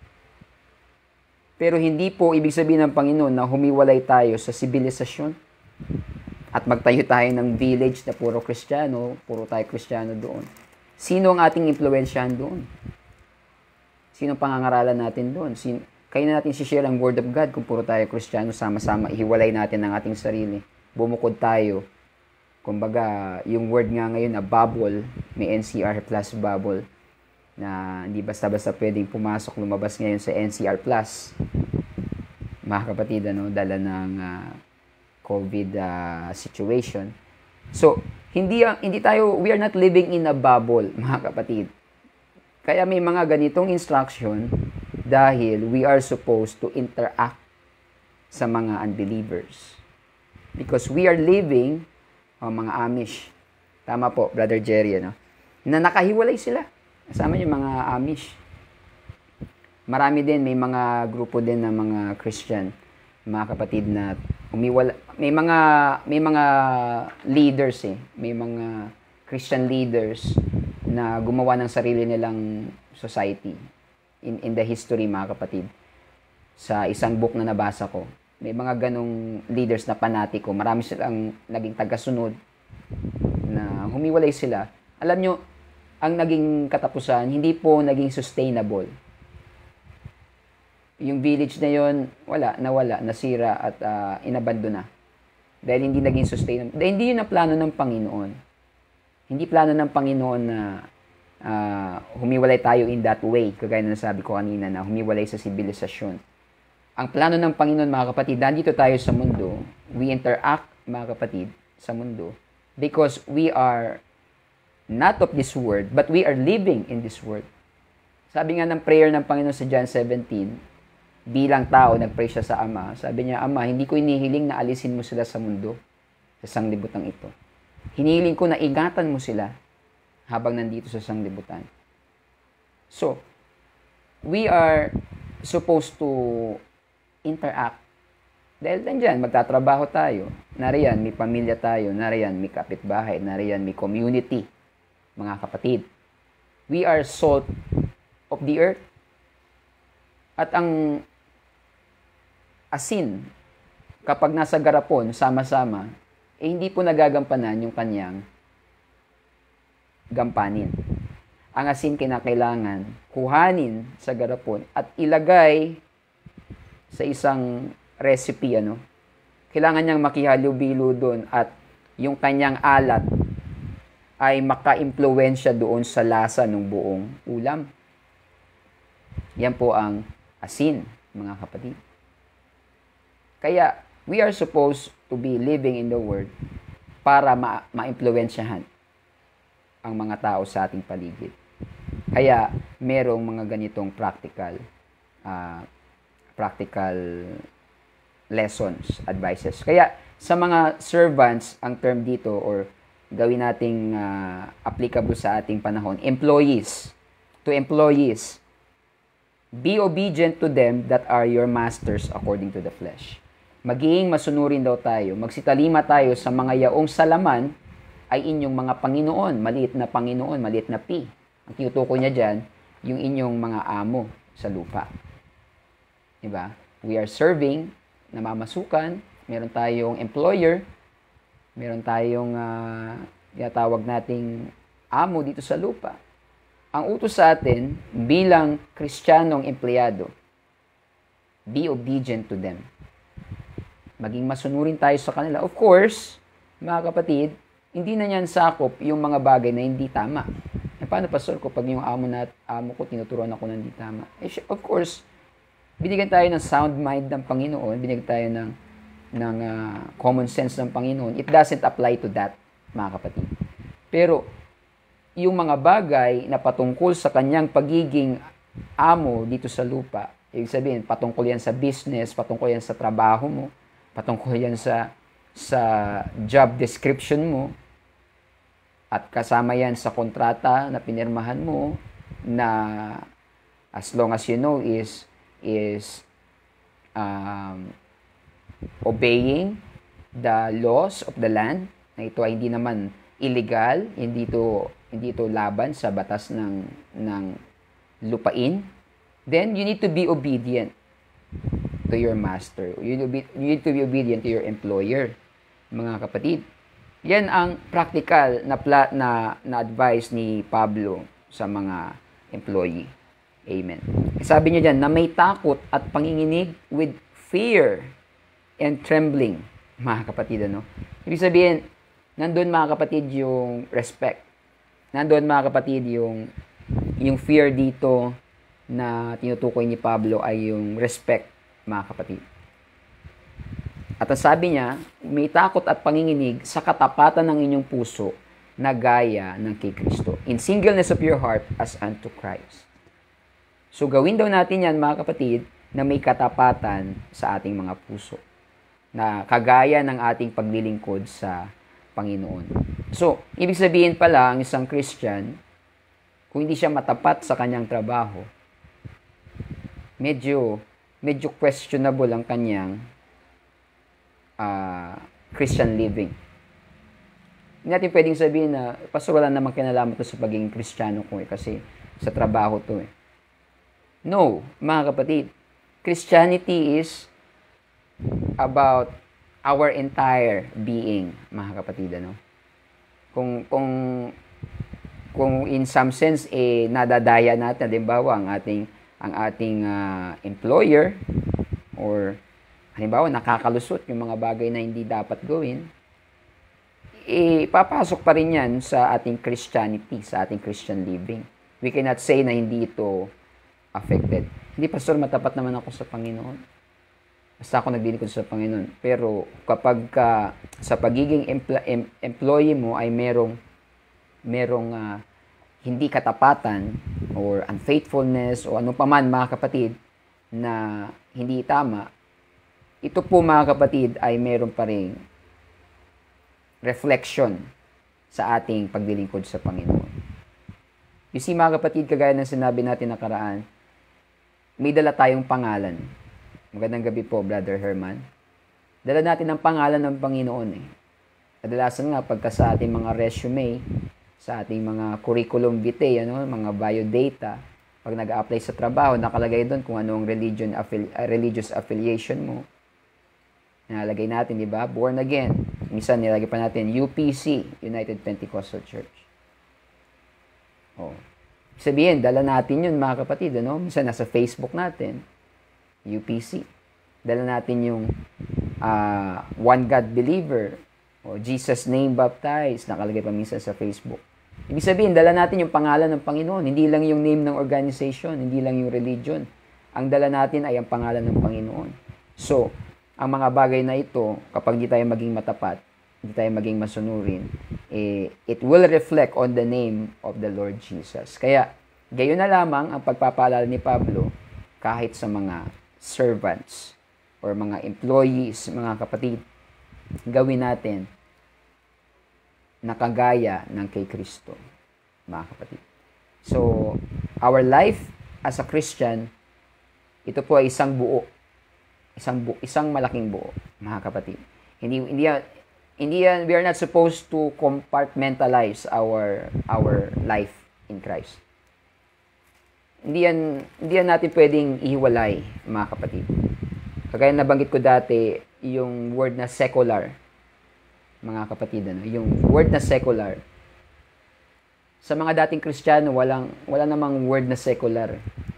Pero hindi po ibig sabihin ng Panginoon na humiwalay tayo sa sibilisasyon at magtayo tayo ng village na puro Kristiyano, puro tayo Kristiyano doon. Sino ang ating impluwensyahan doon? Sino ang pangangaralan natin doon? Sino, kaya na natin si-share ang Word of God kung puro tayo Kristiyano, sama-sama, ihiwalay natin ang ating sarili bumukod tayo. Kumbaga, yung word nga ngayon na bubble, may N C R plus bubble, na hindi basta-basta pwedeng pumasok, lumabas ngayon sa N C R plus. Mga kapatid, ano, dala ng uh, COVID uh, situation. So, hindi uh, hindi tayo, we are not living in a bubble, mga kapatid. Kaya may mga ganitong instruction dahil we are supposed to interact sa mga unbelievers. Because we are living, oh, mga Amish. Tama po, Brother Jerry, ano? Na nakahiwalay sila. Kasama yung mga Amish. Marami din, may mga grupo din ng mga Christian, mga kapatid na umiwala. May mga, may mga leaders eh. May mga Christian leaders na gumawa ng sarili nilang society in, in the history, mga kapatid. Sa isang book na nabasa ko, may mga ganong leaders na panatiko. Marami silang naging tagasunod na humiwalay sila. Alam nyo, ang naging katapusan, hindi po naging sustainable. Yung village na yon, wala, nawala, nasira at uh, inabandona. Dahil hindi naging sustainable. Dahil hindi yun ang plano ng Panginoon. Hindi plano ng Panginoon na uh, humiwalay tayo in that way, kagaya na nasabi ko kanina, na humiwalay sa sibilisasyon. Ang plano ng Panginoon, mga kapatid, nandito tayo sa mundo, we interact, mga kapatid, sa mundo, because we are not of this world, but we are living in this world. Sabi nga ng prayer ng Panginoon sa John seventeen, bilang tao, nag-pray siya sa Ama. Sabi niya, Ama, hindi ko inihiling na alisin mo sila sa mundo, sa sanglibutan ito. Hinihiling ko na ingatan mo sila habang nandito sa sanglibutan. So, we are supposed to interact. Dahil nandyan, magtatrabaho tayo. Nariyan, may pamilya tayo. Nariyan, may kapitbahay. Nariyan, may community. Mga kapatid. We are salt of the earth. At ang asin, kapag nasa garapon, sama-sama, eh hindi po nagagampanan yung kanyang gampanin. Ang asin kinakailangan kuhanin sa garapon at ilagay sa isang recipe, ano. Kailangan niyang makihalubilo doon at yung kanyang alat ay maka-impluwensya doon sa lasa ng buong ulam. Yan po ang asin, mga kapatid. Kaya, we are supposed to be living in the Word para ma- ma-impluwensyahan ang mga tao sa ating paligid. Kaya, merong mga ganitong practical uh, practical lessons, advices. Kaya, sa mga servants, ang term dito, or gawin nating uh, applicable sa ating panahon, employees, to employees, be obedient to them that are your masters according to the flesh. Maging masunurin daw tayo, magsitalima tayo sa mga yaong salaman ay inyong mga Panginoon, maliit na Panginoon, maliit na P. Ang tinutukoy niya dyan, yung inyong mga amo sa lupa. Diba? We are serving, namamasukan, meron tayong employer, meron tayong uh, tinatawag nating amo dito sa lupa. Ang utos sa atin, bilang Kristiyanong empleyado, be obedient to them. Maging masunurin tayo sa kanila. Of course, mga kapatid, hindi na niyan sakop yung mga bagay na hindi tama. E paano, pastor, ko pag yung amo, na, amo ko, tinuturuan ako na hindi tama? Eh, of course, binigyan tayo ng sound mind ng Panginoon, binigyan tayo ng, ng uh, common sense ng Panginoon. It doesn't apply to that, mga kapatid. Pero, yung mga bagay na patungkol sa kanyang pagiging amo dito sa lupa, ibig sabihin, patungkol yan sa business, patungkol yan sa trabaho mo, patungkol yan sa, sa job description mo, at kasama yan sa kontrata na pinirmahan mo, na as long as you know is, is um, obeying the laws of the land, na ito ay hindi naman illegal, hindi ito hindi ito laban sa batas ng ng lupain, then you need to be obedient to your master. You need to be, you need to be obedient to your employer, mga kapatid. Yan ang practical na pla, na, na advice ni Pablo sa mga employee. Amen. Sabi niya diyan na may takot at panginginig with fear and trembling, mga kapatid, ano? Ibig sabihin, nandun mga kapatid yung respect. Nandun mga kapatid yung yung fear dito na tinutukoy ni Pablo ay yung respect, mga kapatid. At ang sabi niya, may takot at panginginig sa katapatan ng inyong puso na gaya ng kay Kristo. In singleness of your heart as unto Christ. So gawin daw natin yan, mga kapatid, na may katapatan sa ating mga puso. Na kagaya ng ating paglilingkod sa Panginoon. So, ibig sabihin pala, ang isang Christian, kung hindi siya matapat sa kanyang trabaho, medyo, medyo questionable ang kanyang uh, Christian living. Hindi natin pwedeng sabihin na, pastor, wala namang kinalaman to sa pagiging Kristiyano ko eh, kasi sa trabaho to eh. No, mga kapatid, Christianity is about our entire being, mga kapatid, ano? Kung, kung, kung in some sense, eh, nadadaya natin, halimbawa, ang ating, ang ating uh, employer, or, halimbawa, nakakalusot yung mga bagay na hindi dapat gawin, eh, papasok pa rin yan sa ating Christianity, sa ating Christian living. We cannot say na hindi ito affected. Hindi, pastor, matapat naman ako sa Panginoon. Basta ako naglilingkod sa Panginoon. Pero kapag ka, sa pagiging empl- em- employee mo ay merong merong uh, hindi katapatan or unfaithfulness o ano pa man, mga kapatid, na hindi tama, ito po, mga kapatid, ay meron pa ring reflection sa ating paglilingkod sa Panginoon. You see, mga kapatid, kagaya ng sinabi natin nakaraan, may dala tayong pangalan. Magandang gabi po, Brother Herman. Dala natin ang pangalan ng Panginoon eh. Kadalasan nga, pagka sa ating mga resume, sa ating mga curriculum vitae, ano, mga biodata, pag nag-apply sa trabaho, nakalagay doon kung anong religion, affili- uh, religious affiliation mo. Nalagay natin, di ba? Born again. Minsan, nilagay pa natin U P C, United Pentecostal Church. Oh. Sabihin, dala natin yun, mga kapatid, ano? Minsan, nasa Facebook natin, U P C. Dala natin yung uh, One God Believer, o Jesus Name Baptized, nakalagay pa minsan sa Facebook. Ibig sabihin, dala natin yung pangalan ng Panginoon, hindi lang yung name ng organization, hindi lang yung religion. Ang dala natin ay ang pangalan ng Panginoon. So, ang mga bagay na ito, kapag di tayo maging matapat, hindi tayo maging masunurin, eh, it will reflect on the name of the Lord Jesus. Kaya, gayon na lamang ang pagpapaalala ni Pablo kahit sa mga servants or mga employees, mga kapatid, gawin natin na kagaya ng kay Kristo, mga kapatid. So, our life as a Christian, ito po ay isang buo. Isang buo, isang malaking buo, mga kapatid. Hindi hindi hindi we are not supposed to compartmentalize our our life in Christ. Hindi yan, hindi yan natin pwedeng ihiwalay, mga kapatid. Kagaya nabanggit ko dati, yung word na secular, mga kapatid, ano, yung word na secular, sa mga dating Kristiyano, walang, wala namang word na secular.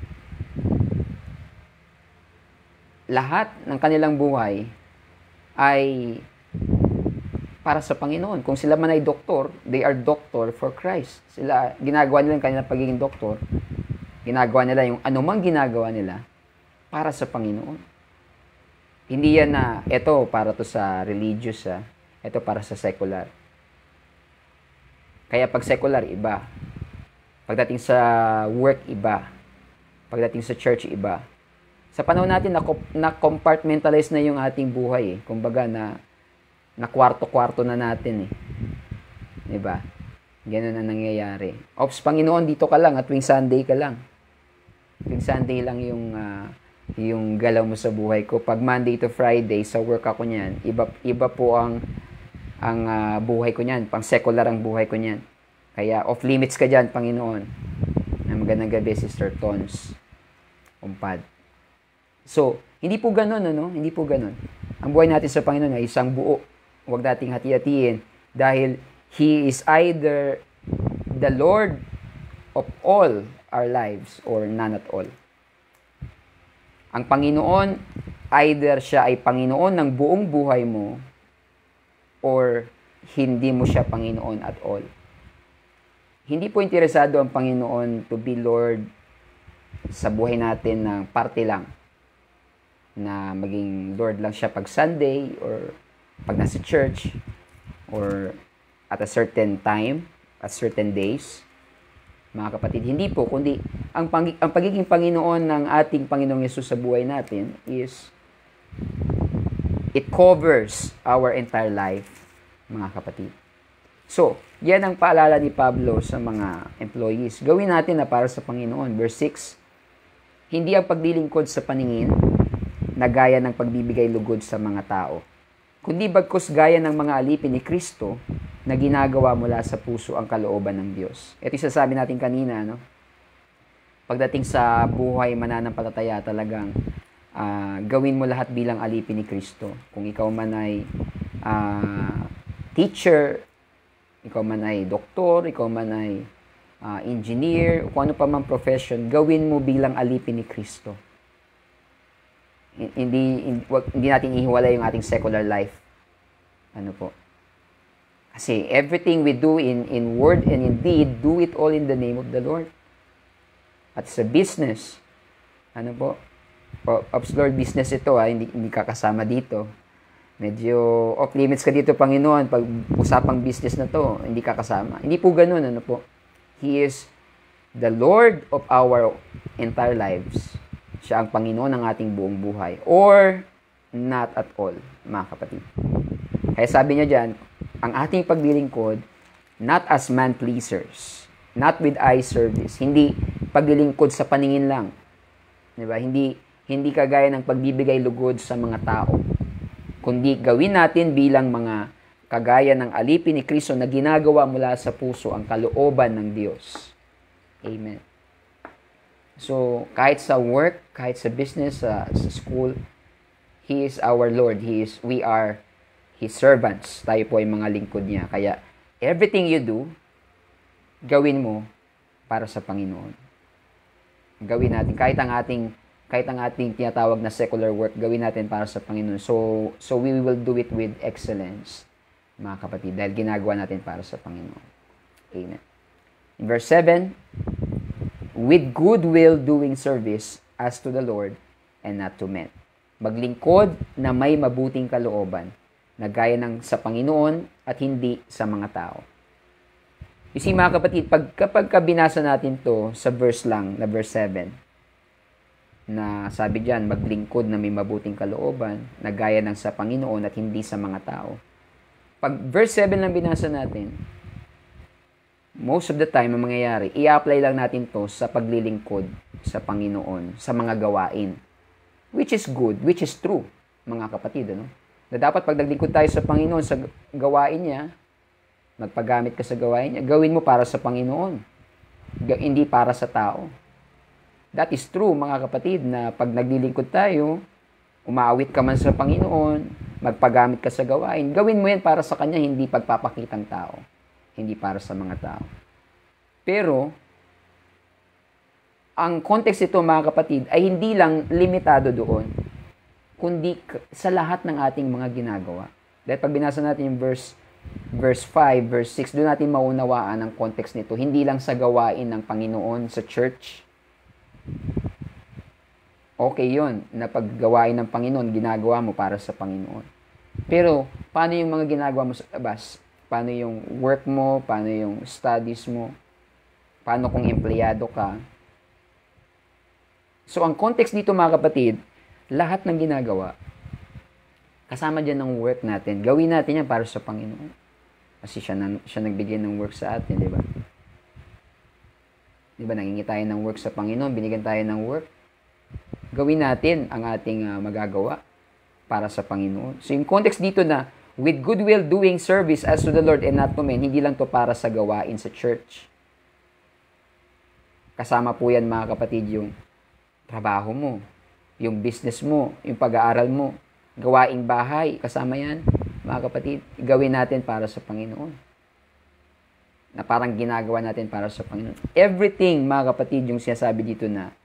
Lahat ng kanilang buhay ay para sa Panginoon. Kung sila man ay doktor, they are doctor for Christ. Sila, ginagawa nila yung kanilang pagiging doktor, ginagawa nila yung anumang ginagawa nila para sa Panginoon. Hindi yan na, eto para to sa religious, ha? Eto para sa secular. Kaya pag secular, iba. Pagdating sa work, iba. Pagdating sa church, iba. Sa panahon natin, na-compartmentalize na yung ating buhay. Eh. Kumbaga, na, na kwarto-kwarto na natin. Eh. Diba? Ganun ang nangyayari. Ops, Panginoon, dito ka lang at tuwing Sunday ka lang. Tuwing Sunday lang yung, uh, yung galaw mo sa buhay ko. Pag Monday to Friday, sa work ako niyan, iba, iba po ang, ang uh, buhay ko niyan. Pang secular ang buhay ko niyan. Kaya off limits ka dyan, Panginoon. Magandang gabi, Sister Tons. Umpad. So, hindi po ganun, ano? Hindi po ganun. Ang buhay natin sa Panginoon ay isang buo. Huwag nating hati-hatiin dahil He is either the Lord of all our lives or none at all. Ang Panginoon, either Siya ay Panginoon ng buong buhay mo or hindi mo siya Panginoon at all. Hindi po interesado ang Panginoon to be Lord sa buhay natin ng parte lang. Na maging Lord lang siya pag Sunday or pag nasa church or at a certain time, at certain days. Mga kapatid, hindi po, kundi ang, pang, ang pagiging Panginoon ng ating Panginoong Yesus sa buhay natin is it covers our entire life, mga kapatid. So, yan ang paalala ni Pablo sa mga employees. Gawin natin na para sa Panginoon. Verse six, hindi ang paglilingkod sa paningin na gaya ng pagbibigay lugod sa mga tao, kundi bagkus gaya ng mga alipin ni Kristo na ginagawa mula sa puso ang kalooban ng Diyos. Ito yung sasabi natin kanina, no? Pagdating sa buhay mananampalataya, talagang uh, gawin mo lahat bilang alipin ni Kristo. Kung ikaw man ay uh, teacher, ikaw man ay doktor, ikaw man ay uh, engineer, kung ano pa mang profession, gawin mo bilang alipin ni Kristo. Hindi, hindi, hindi natin ihiwalay yung ating secular life. Ano po? Kasi everything we do in, in word and in deed, do it all in the name of the Lord. At sa business, ano po? Ops Lord, business ito, ha? Hindi, hindi kakasama dito. Medyo off limits ka dito, Panginoon, pag usapang business na to, hindi kakasama. Hindi po ganun, ano po? He is the Lord of our entire lives. Siya ang Panginoon ng ating buong buhay. Or, not at all, mga kapatid. Kaya sabi niya dyan, ang ating paglilingkod, not as man-pleasers, not with eye service, hindi paglilingkod sa paningin lang. Diba? Hindi, hindi kagaya ng pagbibigay lugod sa mga tao. Kundi gawin natin bilang mga kagaya ng alipin ni Kristo na ginagawa mula sa puso ang kalooban ng Diyos. Amen. So, kahit sa work, kahit sa business, sa, sa school, He is our Lord. He is, we are His servants. Tayo po ay mga lingkod niya. Kaya, everything you do, gawin mo para sa Panginoon. Gawin natin. Kahit ang ating, kahit ang ating tinatawag na secular work, gawin natin para sa Panginoon. So, so we will do it with excellence, mga kapatid, dahil ginagawa natin para sa Panginoon. Amen. In verse seven, with goodwill doing service as to the Lord and not to men. Maglingkod na may mabuting kalooban, na gaya ng sa Panginoon at hindi sa mga tao. You see, mga kapatid, pag, kapag binasa natin to sa verse lang, na verse seven, na sabi dyan, maglingkod na may mabuting kalooban, na gaya ng sa Panginoon at hindi sa mga tao. Pag verse seven lang binasa natin, most of the time, ang mangyayari, i-apply lang natin to sa paglilingkod sa Panginoon, sa mga gawain. Which is good, which is true, mga kapatid, ano? Na dapat pag naglingkod tayo sa Panginoon sa gawain niya, magpagamit ka sa gawain niya, gawin mo para sa Panginoon, hindi para sa tao. That is true, mga kapatid, na pag naglilingkod tayo, umaawit ka man sa Panginoon, magpagamit ka sa gawain, gawin mo yan para sa Kanya, hindi pagpapakitang tao. Hindi para sa mga tao. Pero, ang context ito, mga kapatid, ay hindi lang limitado doon, kundi sa lahat ng ating mga ginagawa. Dahil pag binasa natin yung verse, verse five, verse six, doon natin maunawaan ang context nito. Hindi lang sa gawain ng Panginoon sa church. Okay yun, na paggawain ng Panginoon, ginagawa mo para sa Panginoon. Pero, paano yung mga ginagawa mo sa labas? Paano yung work mo? Paano yung studies mo? Paano kung empleyado ka? So, ang context dito, mga kapatid, lahat ng ginagawa, kasama dyan ng work natin, gawin natin yan para sa Panginoon. Kasi siya, na, siya nagbigay ng work sa atin, di ba? Di ba, nangingi tayo ng work sa Panginoon, binigyan tayo ng work. Gawin natin ang ating uh, magagawa para sa Panginoon. So, yung context dito na, with goodwill doing service as to the Lord and not to men, hindi lang to para sa gawain sa church. Kasama po yan, mga kapatid, yung trabaho mo, yung business mo, yung pag-aaral mo, gawaing bahay, kasama yan, mga kapatid, gawin natin para sa Panginoon. Na parang ginagawa natin para sa Panginoon. Everything, mga kapatid, yung sinasabi dito na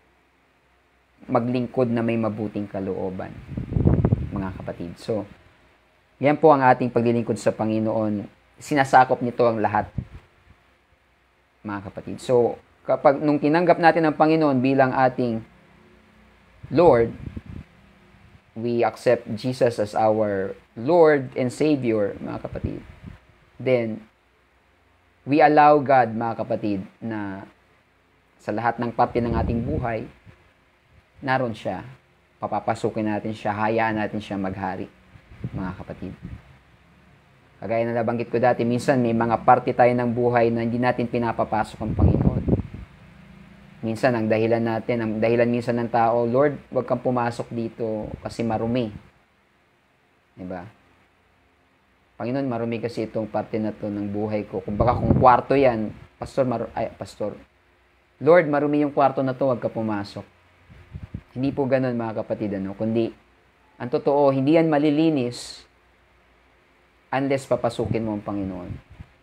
maglingkod na may mabuting kalooban, mga kapatid. So, Yan po ang ating paglilingkod sa Panginoon. Sinasakop nito ang lahat, mga kapatid. So, kapag nung tinanggap natin ang Panginoon bilang ating Lord, we accept Jesus as our Lord and Savior, mga kapatid. Then, we allow God, mga kapatid, na sa lahat ng parte ng ating buhay, naroon siya. Papapasukin natin siya, hayaan natin siya maghari, mga kapatid. Kagaya na nabanggit ko dati, minsan may mga parte tayo ng buhay na hindi natin pinapapasok ang Panginoon. Minsan, ang dahilan natin, ang dahilan minsan ng tao, Lord, huwag kang pumasok dito kasi marumi. Diba? Panginoon, marumi kasi itong parte na to ng buhay ko. Kung baka kung kwarto yan, Pastor, mar- ay, Pastor, Lord, marumi yung kwarto na to, huwag ka pumasok. Hindi po ganun, mga kapatid, ano? Kundi, ang totoo, hindi yan malilinis unless papasukin mo ang Panginoon.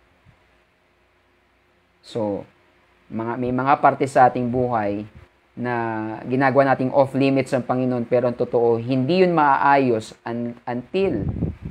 So, mga, may mga parte sa ating buhay na ginagawa nating off-limits ang Panginoon, pero ang totoo, hindi yun maaayos un, until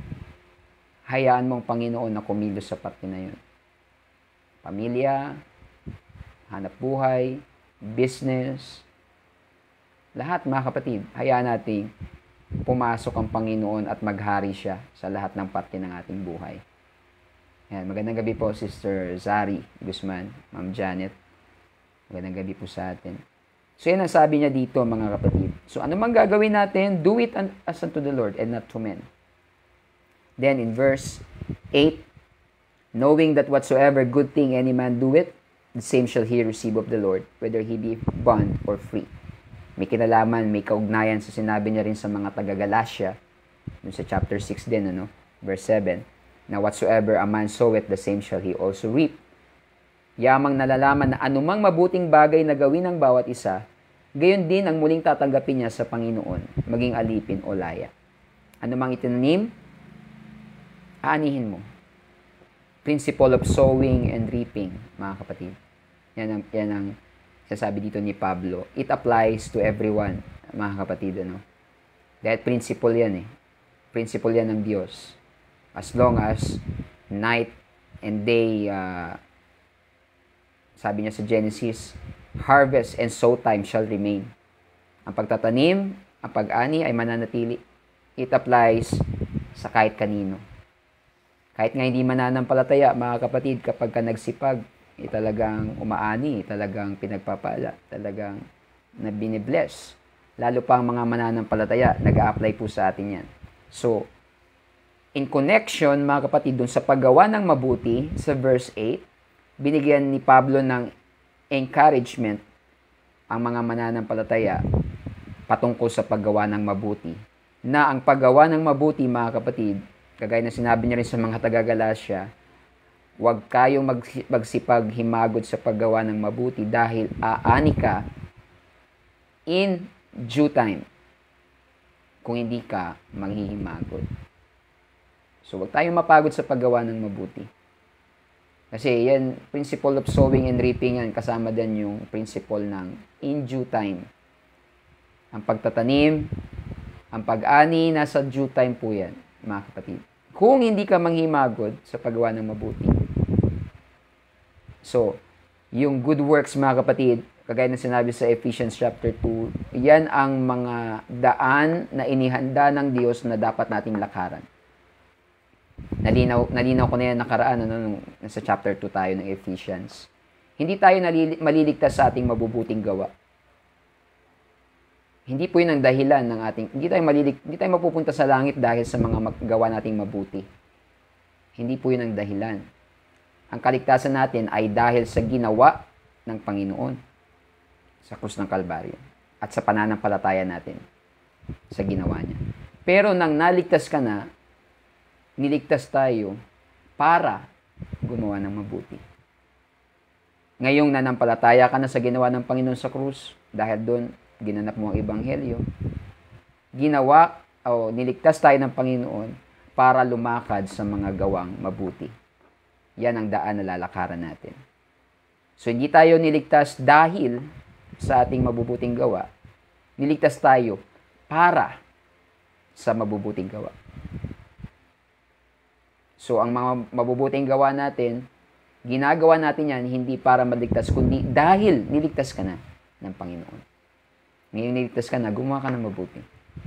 hayaan mo ang Panginoon na kumilos sa parte na yun. Pamilya, hanap buhay, business, lahat, mga kapatid, hayaan natin pumasok ang Panginoon at maghari siya sa lahat ng parte ng ating buhay. Yan, magandang gabi po, Sister Zari Guzman, Ma'am Janet. Magandang gabi po sa atin. So, yan ang sabi niya dito, mga kapatid. So, ano mang gagawin natin, do it as unto the Lord and not to men. Then, in verse eight, knowing that whatsoever good thing any man doeth, the same shall he receive of the Lord, whether he be bond or free. May kinalaman, may kaugnayan sa sinabi niya rin sa mga taga-Galatia, dun sa chapter six din, ano, verse seven, na whatsoever a man soweth, the same shall he also reap. Yamang nalalaman na anumang mabuting bagay na gawin ng bawat isa, gayon din ang muling tatanggapin niya sa Panginoon, maging alipin o laya. Anumang itinanim, aanihin mo. Principle of sowing and reaping, mga kapatid. Yan ang, yan ang sasabi dito ni Pablo. It applies to everyone, mga kapatid. Ano? That principle yan eh. Principle yan ng Diyos. As long as night and day, uh, sabi niya sa Genesis, harvest and sow time shall remain. Ang pagtatanim, ang pag-ani ay mananatili. It applies sa kahit kanino. Kahit nga hindi mananampalataya, mga kapatid, kapag ka nagsipag, eh, talagang umaani, talagang pinagpapala, talagang nabinibless. Lalo pa ang mga mananampalataya, nag-a-apply po sa atin yan. So, in connection, mga kapatid, dun sa paggawa ng mabuti, sa verse eight, binigyan ni Pablo ng encouragement ang mga mananampalataya patungkol sa paggawa ng mabuti. Na ang paggawa ng mabuti, mga kapatid, kagaya na sinabi niya rin sa mga taga-Galatia, huwag kayong mag- magsipag himagod sa paggawa ng mabuti dahil aani ka in due time kung hindi ka maghihimagod. So, huwag tayong mapagod sa paggawa ng mabuti. Kasi yan, principle of sowing and reaping yan, kasama din yung principle ng in due time. Ang pagtatanim, ang pag-ani, nasa due time po yan, mga kapatid. Kung hindi ka manghimagod sa paggawa ng mabuti. So, yung good works, mga kapatid, kagaya na sinabi sa Ephesians chapter two, yan ang mga daan na inihanda ng Diyos na dapat nating lakaran. Nalinaw, nalinaw ko na yan nakaraan, ano, nung nasa chapter two tayo ng Ephesians. Hindi tayo nalili, maliligtas sa ating mabubuting gawa. Hindi po yun ang dahilan ng ating, hindi tayo malilig, hindi tayo mapupunta sa langit dahil sa mga gawa nating mabuti. Hindi po yun ang dahilan. Ang kaligtasan natin ay dahil sa ginawa ng Panginoon sa krus ng Kalbaryo at sa pananampalataya natin sa ginawa niya. Pero nang naligtas ka na, niligtas tayo para gumawa ng mabuti. Ngayong nanampalataya ka na sa ginawa ng Panginoon sa krus, dahil doon, ginanap mo ang ebanghelyo, ginawa o niligtas tayo ng Panginoon para lumakad sa mga gawang mabuti. Yan ang daan na lalakaran natin. So, hindi tayo niligtas dahil sa ating mabubuting gawa. Niligtas tayo para sa mabubuting gawa. So, ang mga mabubuting gawa natin, ginagawa natin yan hindi para maligtas, kundi dahil niligtas ka na ng Panginoon. Ngayon niligtas ka na, gumawa ka ng mabuti.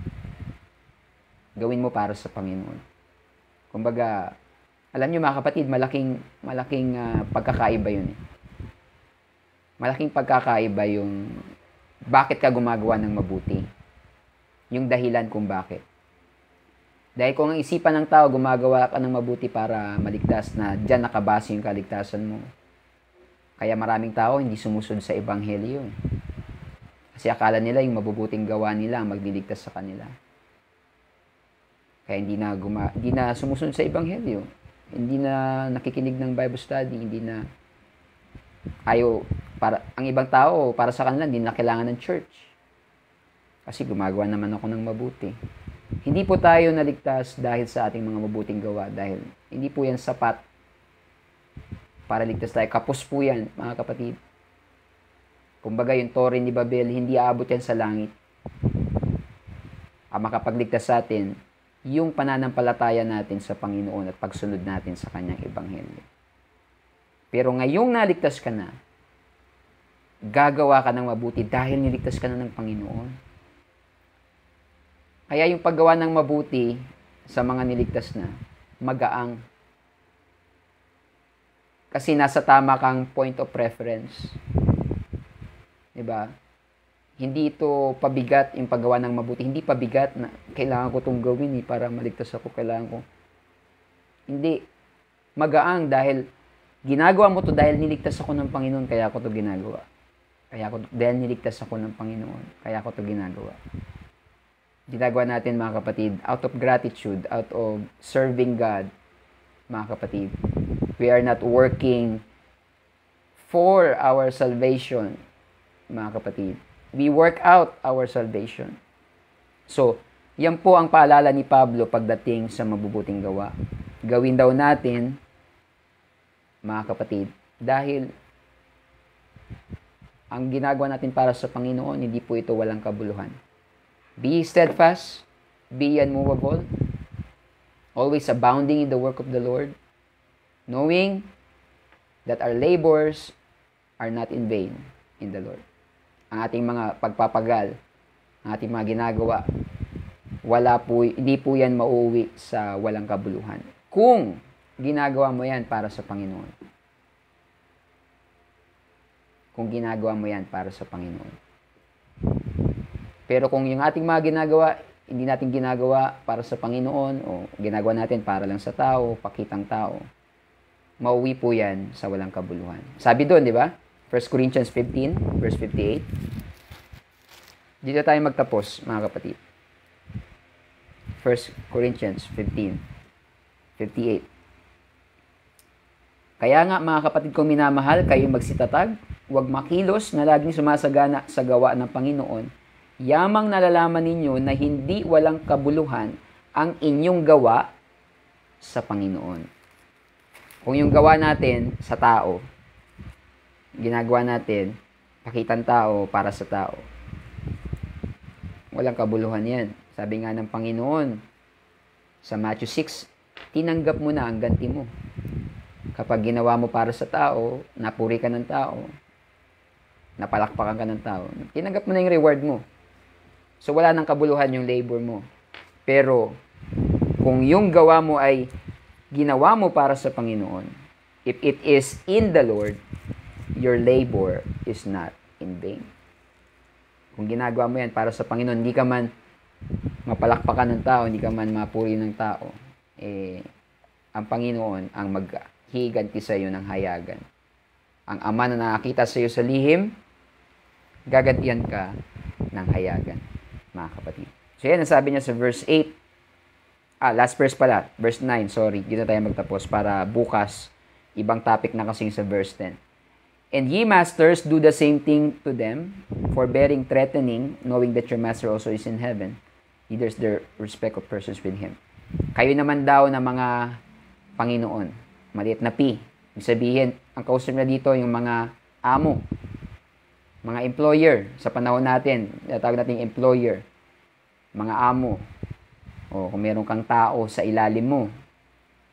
Gawin mo para sa Panginoon. Kumbaga, alam niyo mga kapatid, malaking, malaking uh, pagkakaiba yun. Eh. Malaking pagkakaiba yung bakit ka gumagawa ng mabuti. Yung dahilan kung bakit. Dahil kung ang isipan ng tao, gumagawa ka ng mabuti para maligtas, na dyan nakabase yung kaligtasan mo. Kaya maraming tao hindi sumusunod sa Ebanghelyo. Kasi akala nila yung mabubuting gawa nila ang magliligtas sa kanila. Kaya hindi na, guma- hindi na sumusunod sa Ebanghelyo. Hindi na nakikinig ng Bible study. Hindi na ayaw, para, ang ibang tao, para sa kanila, hindi na kailangan ng church. Kasi gumagawa naman ako ng mabuti. Hindi po tayo naligtas dahil sa ating mga mabuting gawa. Dahil hindi po yan sapat para ligtas tayo. Kapos po yan, mga kapatid. Kumbaga yung Torre ni Babel, hindi aabot yan sa langit. Ang makapagligtas sa atin, yung pananampalataya natin sa Panginoon at pagsunod natin sa Kanyang Ebanghelyo. Pero ngayong naligtas ka na, gagawa ka ng mabuti dahil niligtas ka na ng Panginoon. Kaya yung paggawa ng mabuti sa mga niligtas na, magaang. Kasi nasa tama kang point of reference. Diba? Hindi ito pabigat yung paggawa ng mabuti. Hindi pabigat na kailangan ko itong gawin eh, para maligtas ako. Kailangan ko. Hindi. Magaang dahil ginagawa mo to dahil niligtas ako ng Panginoon, kaya ako to ginagawa. Kaya ako, dahil niligtas ako ng Panginoon, kaya ako to ginagawa. Ginagawa natin mga kapatid, out of gratitude, out of serving God, mga kapatid. We are not working for our salvation, mga kapatid. We work out our salvation. So, yan po ang paalala ni Pablo pagdating sa mabubuting gawa. Gawin daw natin, mga kapatid, dahil ang ginagawa natin para sa Panginoon, hindi po ito walang kabuluhan. Be steadfast, be unmovable, always abounding in the work of the Lord, knowing that our labors are not in vain in the Lord. Ang ating mga pagpapagal, ang ating mga ginagawa, wala po, hindi po yan mauwi sa walang kabuluhan. Kung ginagawa mo yan para sa Panginoon. Kung ginagawa mo yan para sa Panginoon. Pero kung yung ating mga ginagawa, hindi natin ginagawa para sa Panginoon, o ginagawa natin para lang sa tao, pakitang tao, mauwi po yan sa walang kabuluhan. Sabi doon, di ba? First Corinthians fifteen, verse fifty-eight. Dito tayo magtapos, mga kapatid. First Corinthians fifteen, fifty-eight. Kaya nga, mga kapatid kong minamahal, kayo magsitatag, huwag makilos na laging sumasagana sa gawa ng Panginoon. Yamang nalalaman ninyo na hindi walang kabuluhan ang inyong gawa sa Panginoon. Kung yung gawa natin sa tao, ginagawa natin, pakitang tao para sa tao, walang kabuluhan yan. Sabi nga ng Panginoon sa Matthew six, tinanggap mo na ang ganti mo. Kapag ginawa mo para sa tao, napuri ka ng tao, napalakpakan ka ng tao, tinanggap mo na yung reward mo. So, wala nang kabuluhan yung labor mo. Pero, kung yung gawa mo ay ginawa mo para sa Panginoon, if it is in the Lord, your labor is not in vain. Kung ginagawa mo yan para sa Panginoon, hindi ka man mapalakpakan ng tao, hindi ka man mapuri ng tao, eh, ang Panginoon ang maghiganti sa iyo ng hayagan. Ang Ama na nakakita sa iyo sa lihim, gagantihan ka ng hayagan, mga kapatid. So yan, nasabi niya sa verse eight. Ah, last verse pala. Verse nine, sorry. Dito tayo magtapos para bukas, ibang topic na kasing sa verse ten. And ye masters, do the same thing to them, forbearing, threatening, knowing that your master also is in heaven. Leaders their respect of persons with him. Kayo naman daw na mga Panginoon. Maliit na P. Ibig sabihin, ang kausap na dito, yung mga amo. Mga employer, sa panahon natin, tawag natin employer, mga amo, o kung meron kang tao sa ilalim mo,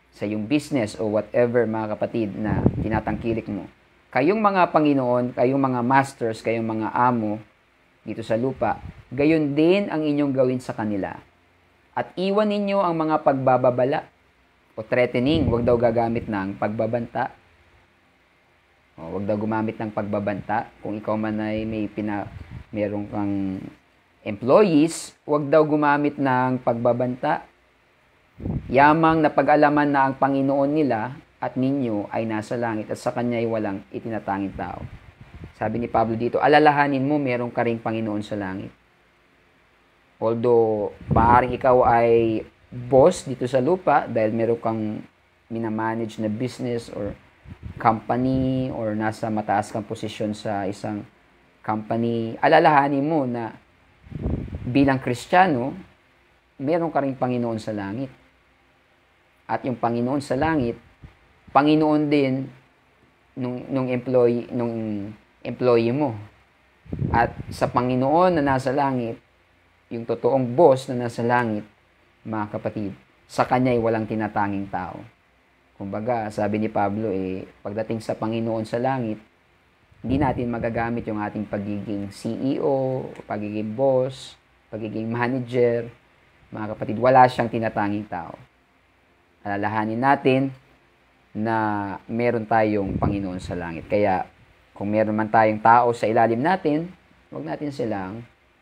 sa iyong business o whatever, mga kapatid, na tinatangkilik mo. Kayong mga Panginoon, kayong mga masters, kayong mga amo dito sa lupa, gayon din ang inyong gawin sa kanila. At iwan ninyo ang mga pagbababala o threatening. Huwag daw gagamit ng pagbabanta. O, huwag daw gumamit ng pagbabanta. Kung ikaw man ay may pina, meron kang employees, huwag daw gumamit ng pagbabanta. Yamang na pag-alaman na ang Panginoon nila at ninyo ay nasa langit at sa Kanya ay walang itinatanging tao. Sabi ni Pablo dito, alalahanin mo meron ka ring Panginoon sa langit. Although, maaaring ikaw ay boss dito sa lupa dahil meron kang minamanage na business or company or nasa mataas kang posisyon sa isang company, alalahanin mo na bilang Kristiyano, meron ka ring Panginoon sa langit. At yung Panginoon sa langit, Panginoon din nung, nung employee, nung employee mo. At sa Panginoon na nasa langit, yung totoong boss na nasa langit, mga kapatid, sa Kanya ay walang tinatanging tao. Kumbaga, sabi ni Pablo, eh, pagdating sa Panginoon sa langit, hindi natin magagamit yung ating pagiging C E O, pagiging boss, pagiging manager. Mga kapatid, wala siyang tinatanging tao. Alalahanin natin na meron tayong Panginoon sa langit. Kaya, kung meron man tayong tao sa ilalim natin, huwag natin silang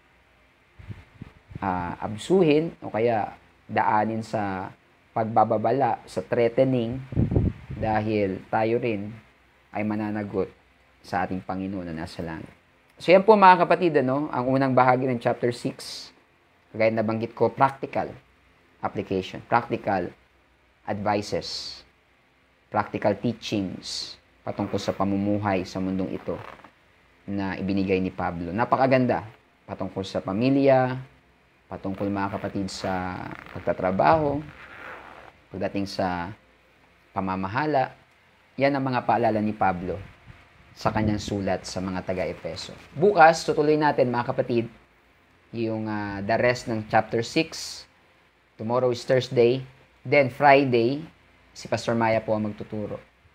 uh, absuhin o kaya daanin sa pagbababala, sa threatening, dahil tayo rin ay mananagot sa ating Panginoon na nasa langit. So yan po mga kapatid, ano, ang unang bahagi ng chapter six. Kagaya nabanggit ko, practical application, practical advices, practical teachings patungkol sa pamumuhay sa mundong ito na ibinigay ni Pablo. Napakaganda patungkol sa pamilya, patungkol mga kapatid sa pagtatrabaho, pagdating sa pamamahala. Yan ang mga paalala ni Pablo sa kanyang sulat sa mga taga-Efeso. Bukas, tutuloy natin mga kapatid, yung uh, the rest ng chapter six. Tomorrow is Thursday. Then Friday, si Pastor Maya po ang magtuturo.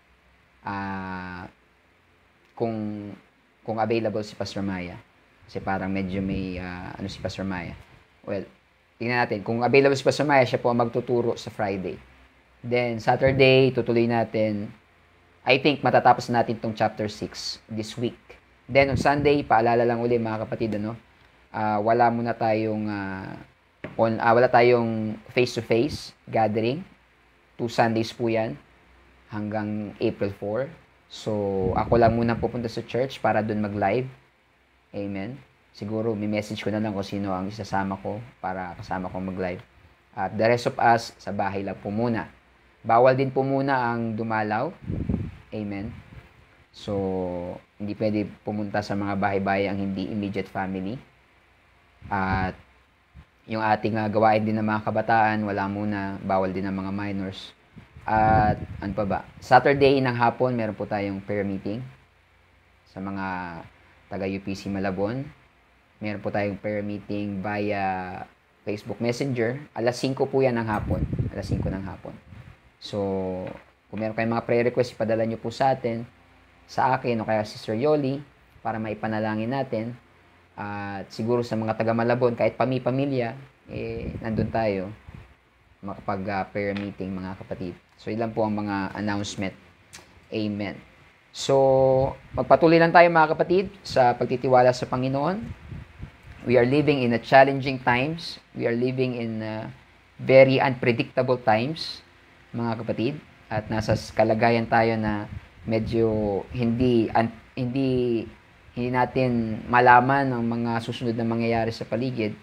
Uh, kung kung available si Pastor Maya. Kasi parang medyo may uh, ano si Pastor Maya. Well, tingnan natin. Kung available si Pastor Maya, siya po ang magtuturo sa Friday. Then Saturday, tutuloy natin. I think matatapos natin tong chapter six this week. Then on Sunday, paalala lang uli mga kapatid, ano, uh, wala muna tayong uh, on uh, wala tayong face-to-face gathering. Two Sundays po yan hanggang April fourth. So, ako lang muna pupunta sa church para doon mag-live. Amen. Siguro, may message ko na lang kung sino ang isasama ko para kasama ko mag-live. At the rest of us, sa bahay lang po muna. Bawal din po muna ang dumalaw. Amen. So, hindi pwede pumunta sa mga bahay-bahay ang hindi immediate family. At yung ating uh, gawain din ng mga kabataan, wala muna, bawal din ng mga minors. At ano pa ba? Saturday ng hapon, meron po tayong prayer meeting sa mga taga-U P C Malabon. Meron po tayong prayer meeting via Facebook Messenger. alas singko po yan ng hapon. alas singko ng hapon. So, kung meron kayong mga prayer request, ipadala nyo po sa atin, sa akin o kaya Sister Yoli, para maipanalangin natin. At uh, siguro sa mga taga Malabon, kahit pami-pamilya, eh, nandun tayo makapag-prayer uh, meeting, mga kapatid. So, ilan po ang mga announcement. Amen. So, magpatuloy lang tayo mga kapatid sa pagtitiwala sa Panginoon. We are living in a challenging times. We are living in uh, very unpredictable times, mga kapatid. At nasa kalagayan tayo na medyo hindi, un, hindi, hindi natin malaman ang mga susunod na mangyayari sa paligid.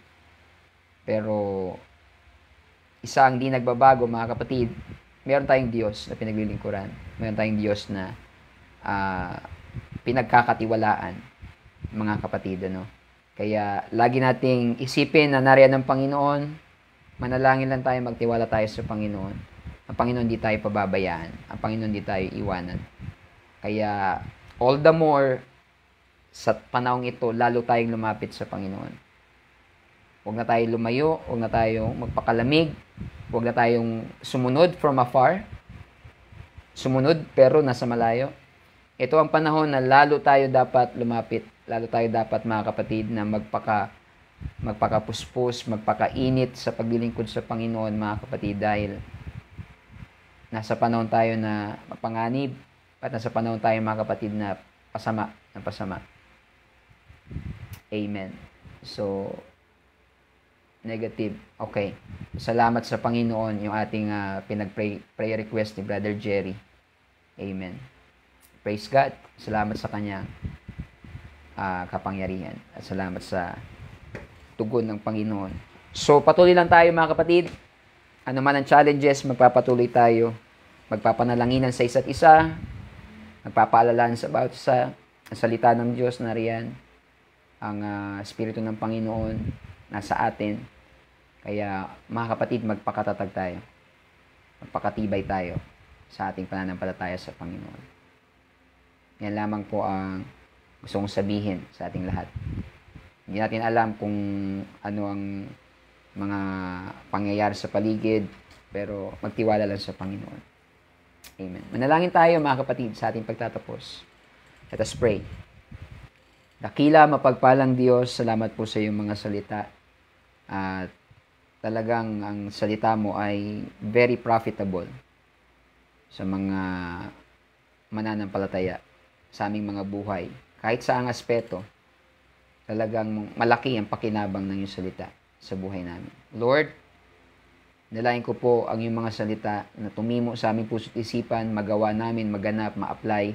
Pero, isa ang di nagbabago, mga kapatid, meron tayong Diyos na pinaglilingkuran. Meron tayong Diyos na uh, pinagkakatiwalaan, mga kapatid. Ano? Kaya, lagi nating isipin na nariyan ng Panginoon, manalangin lang tayo, magtiwala tayo sa Panginoon. Ang Panginoon di tayo pababayaan. Ang Panginoon di tayo iwanan. Kaya, all the more, sa panahong ito, lalo tayong lumapit sa Panginoon. Huwag na tayong lumayo, huwag na tayong magpakalamig, huwag na tayong sumunod from afar, sumunod pero nasa malayo. Ito ang panahon na lalo tayo dapat lumapit. Lalo tayo dapat, mga kapatid, na magpaka magpakapuspos, magpakainit sa paglilingkod sa Panginoon, mga kapatid, dahil nasa panahon tayo na mapanganib at nasa panahon tayo, mga kapatid, na pasama, na pasama. Amen. So, negative. Okay. Salamat sa Panginoon yung ating uh, pinag-pray pray request ni Brother Jerry. Amen. Praise God. Salamat sa kanyang uh, kapangyarihan. At salamat sa tugon ng Panginoon. So, patuloy lang tayo, mga kapatid. Ano man ang challenges, magpapatuloy tayo. Magpapanalanginan sa isa't isa. Magpapaalalaan sa bawat isa. Ang salita ng Diyos na riyan. Ang uh, Espiritu ng Panginoon nasa atin. Kaya, mga kapatid, magpakatatag tayo. Magpakatibay tayo sa ating pananampalataya sa Panginoon. Yan lamang po ang gusto kong sabihin sa ating lahat. Hindi natin alam kung ano ang mga pangyayari sa paligid, pero magtiwala lang sa Panginoon. Amen. Manalangin tayo, mga kapatid, sa ating pagtatapos. Let us pray. Dakila, mapagpalang Diyos, salamat po sa iyong mga salita. At talagang ang salita mo ay very profitable sa mga mananampalataya, sa aming mga buhay. Kahit sa ang aspeto, talagang malaki ang pakinabang ng iyong salita sa buhay namin. Lord, nalain ko po ang iyong mga salita na tumimo sa aming puso't isipan, magawa namin, maganap, ma-apply,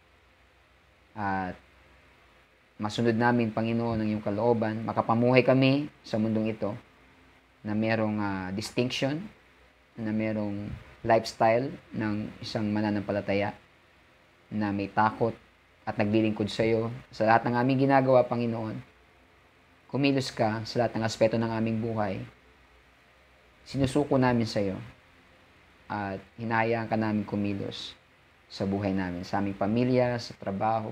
at masunod namin, Panginoon, ang iyong kalooban. Makapamuhay kami sa mundong ito na merong uh, distinction, na merong lifestyle ng isang mananampalataya na may takot at naglilingkod sa iyo. Sa lahat ng aming ginagawa, Panginoon, kumilos ka sa lahat ng aspeto ng aming buhay. Sinusuko namin sa iyo at hinahayaan ka namin kumilos sa buhay namin, sa aming pamilya, sa trabaho.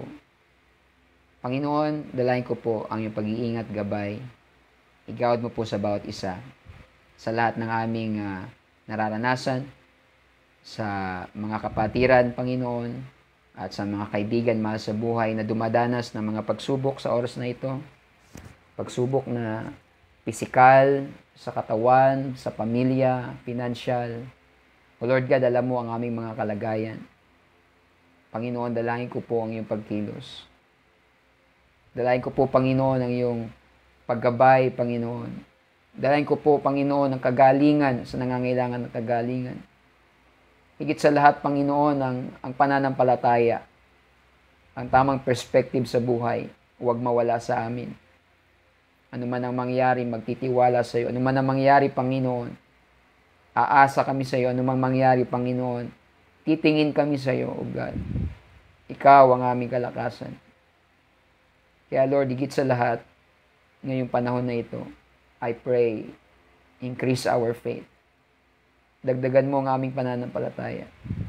Panginoon, dalayan ko po ang iyong pag-iingat, gabay. Igawad mo po sa bawat isa, sa lahat ng aming uh, nararanasan, sa mga kapatiran, Panginoon, at sa mga kaibigan, mahal sa buhay, na dumadanas ng mga pagsubok sa oras na ito. Pagsubok na pisikal, sa katawan, sa pamilya, pinansyal. O Lord God, alam mo ang aming mga kalagayan. Panginoon, dalangin ko po ang iyong pagkilos. Dalangin ko po, Panginoon, ang iyong paggabay, Panginoon. Dalangin ko po, Panginoon, ang kagalingan sa nangangailangan ng kagalingan. Higit sa lahat, Panginoon, ang, ang pananampalataya, ang tamang perspective sa buhay, huwag mawala sa amin. Ano man ang mangyari, magtitiwala sa iyo. Ano man ang mangyari, Panginoon, aasa kami sa iyo. Ano man mangyari, Panginoon, titingin kami sa iyo, O God. Ikaw ang aming kalakasan. Kaya Lord, higit sa lahat, ngayong panahon na ito, I pray, increase our faith. Dagdagan mo ang aming pananampalataya.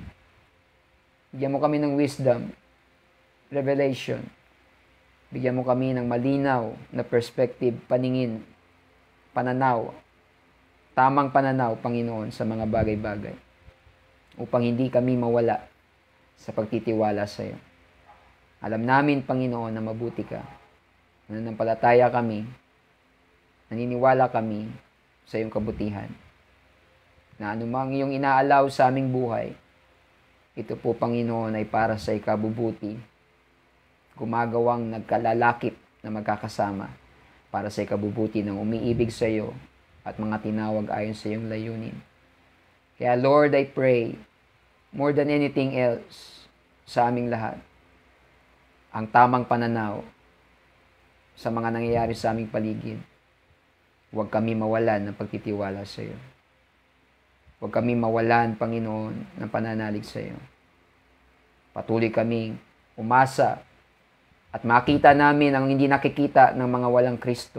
Bigyan mo kami ng wisdom, revelation. Bigyan mo kami ng malinaw na perspective, paningin, pananaw, tamang pananaw, Panginoon, sa mga bagay-bagay. Upang hindi kami mawala sa pagtitiwala sa iyo. Alam namin, Panginoon, na mabuti ka. Nananampalataya kami, naniniwala kami sa iyong kabutihan. Na anumang iyong inaalaw sa aming buhay, ito po, Panginoon, ay para sa ikabubuti, gumagawang nagkalalakip na magkakasama para sa ikabubuti ng umiibig sa iyo at mga tinawag ayon sa iyong layunin. Kaya Lord, I pray, more than anything else sa aming lahat, ang tamang pananaw sa mga nangyayari sa aming paligid. Huwag kami mawalan ng pagtitiwala sa iyo. Huwag kami mawalan, Panginoon, ng pananalig sa iyo. Patuloy kaming umasa at makita namin ang hindi nakikita ng mga walang Kristo.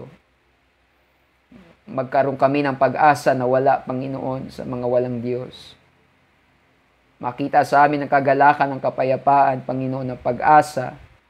Magkaroon kami ng pag-asa na wala, Panginoon, sa mga walang Diyos. Makita sa amin ang kagalakan ng kapayapaan, Panginoon, ng pag-asa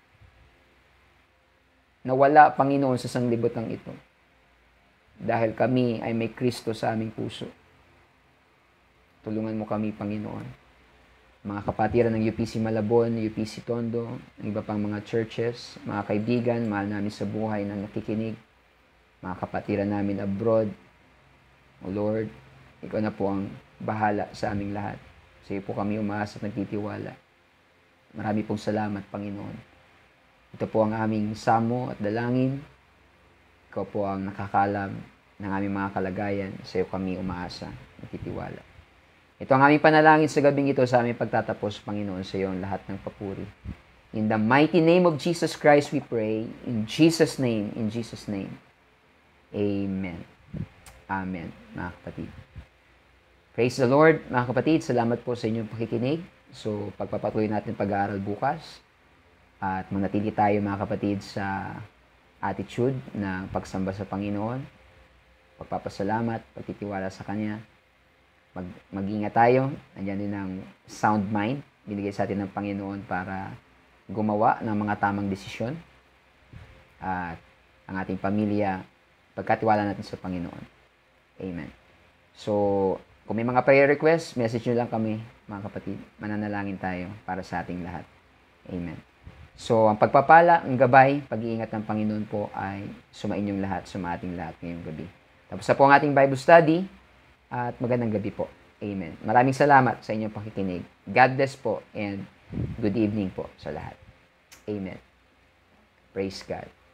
na wala, Panginoon, sa sanglibutan ito. Dahil kami ay may Kristo sa aming puso. Tulungan mo kami, Panginoon, mga kapatiran ng U P C Malabon, U P C Tondo, ng iba pang mga churches, mga kaibigan, mahal namin sa buhay na nakikinig, mga kapatiran namin abroad. O Lord, Ikaw na po ang bahala sa aming lahat. Sa iyo po kami umaasa at nagtitiwala. Marami pong salamat, Panginoon. Ito po ang aming samo at dalangin. Ikaw po ang nakakalam ng aming mga kalagayan. Sa iyo kami umaasa, nagtitiwala. Ito ang aming panalangin sa gabing ito sa aming pagtatapos, Panginoon, sa iyo ang lahat ng papuri. In the mighty name of Jesus Christ we pray. In Jesus' name, in Jesus' name. Amen. Amen, mga kapatid. Praise the Lord, mga kapatid. Salamat po sa inyong pakikinig. So, pagpapatuloy natin pag-aaral bukas. At manatili tayo, mga kapatid, sa attitude ng pagsamba sa Panginoon. Pagpapasalamat, pagtitiwala sa Kanya. Mag, mag-ingat tayo. Nandiyan din ang sound mind. Binigay sa atin ng Panginoon para gumawa ng mga tamang desisyon. At ang ating pamilya, pagkatiwala natin sa Panginoon. Amen. So, kung may mga prayer requests, message nyo lang kami, mga kapatid. Mananalangin tayo para sa ating lahat. Amen. So, ang pagpapala, ang gabay, pag-iingat ng Panginoon po ay sumainyong lahat, sumating lahat ngayong gabi. Tapos na po ang ating Bible study. At magandang gabi po. Amen. Maraming salamat sa inyong pakikinig. God bless po and good evening po sa lahat. Amen. Praise God.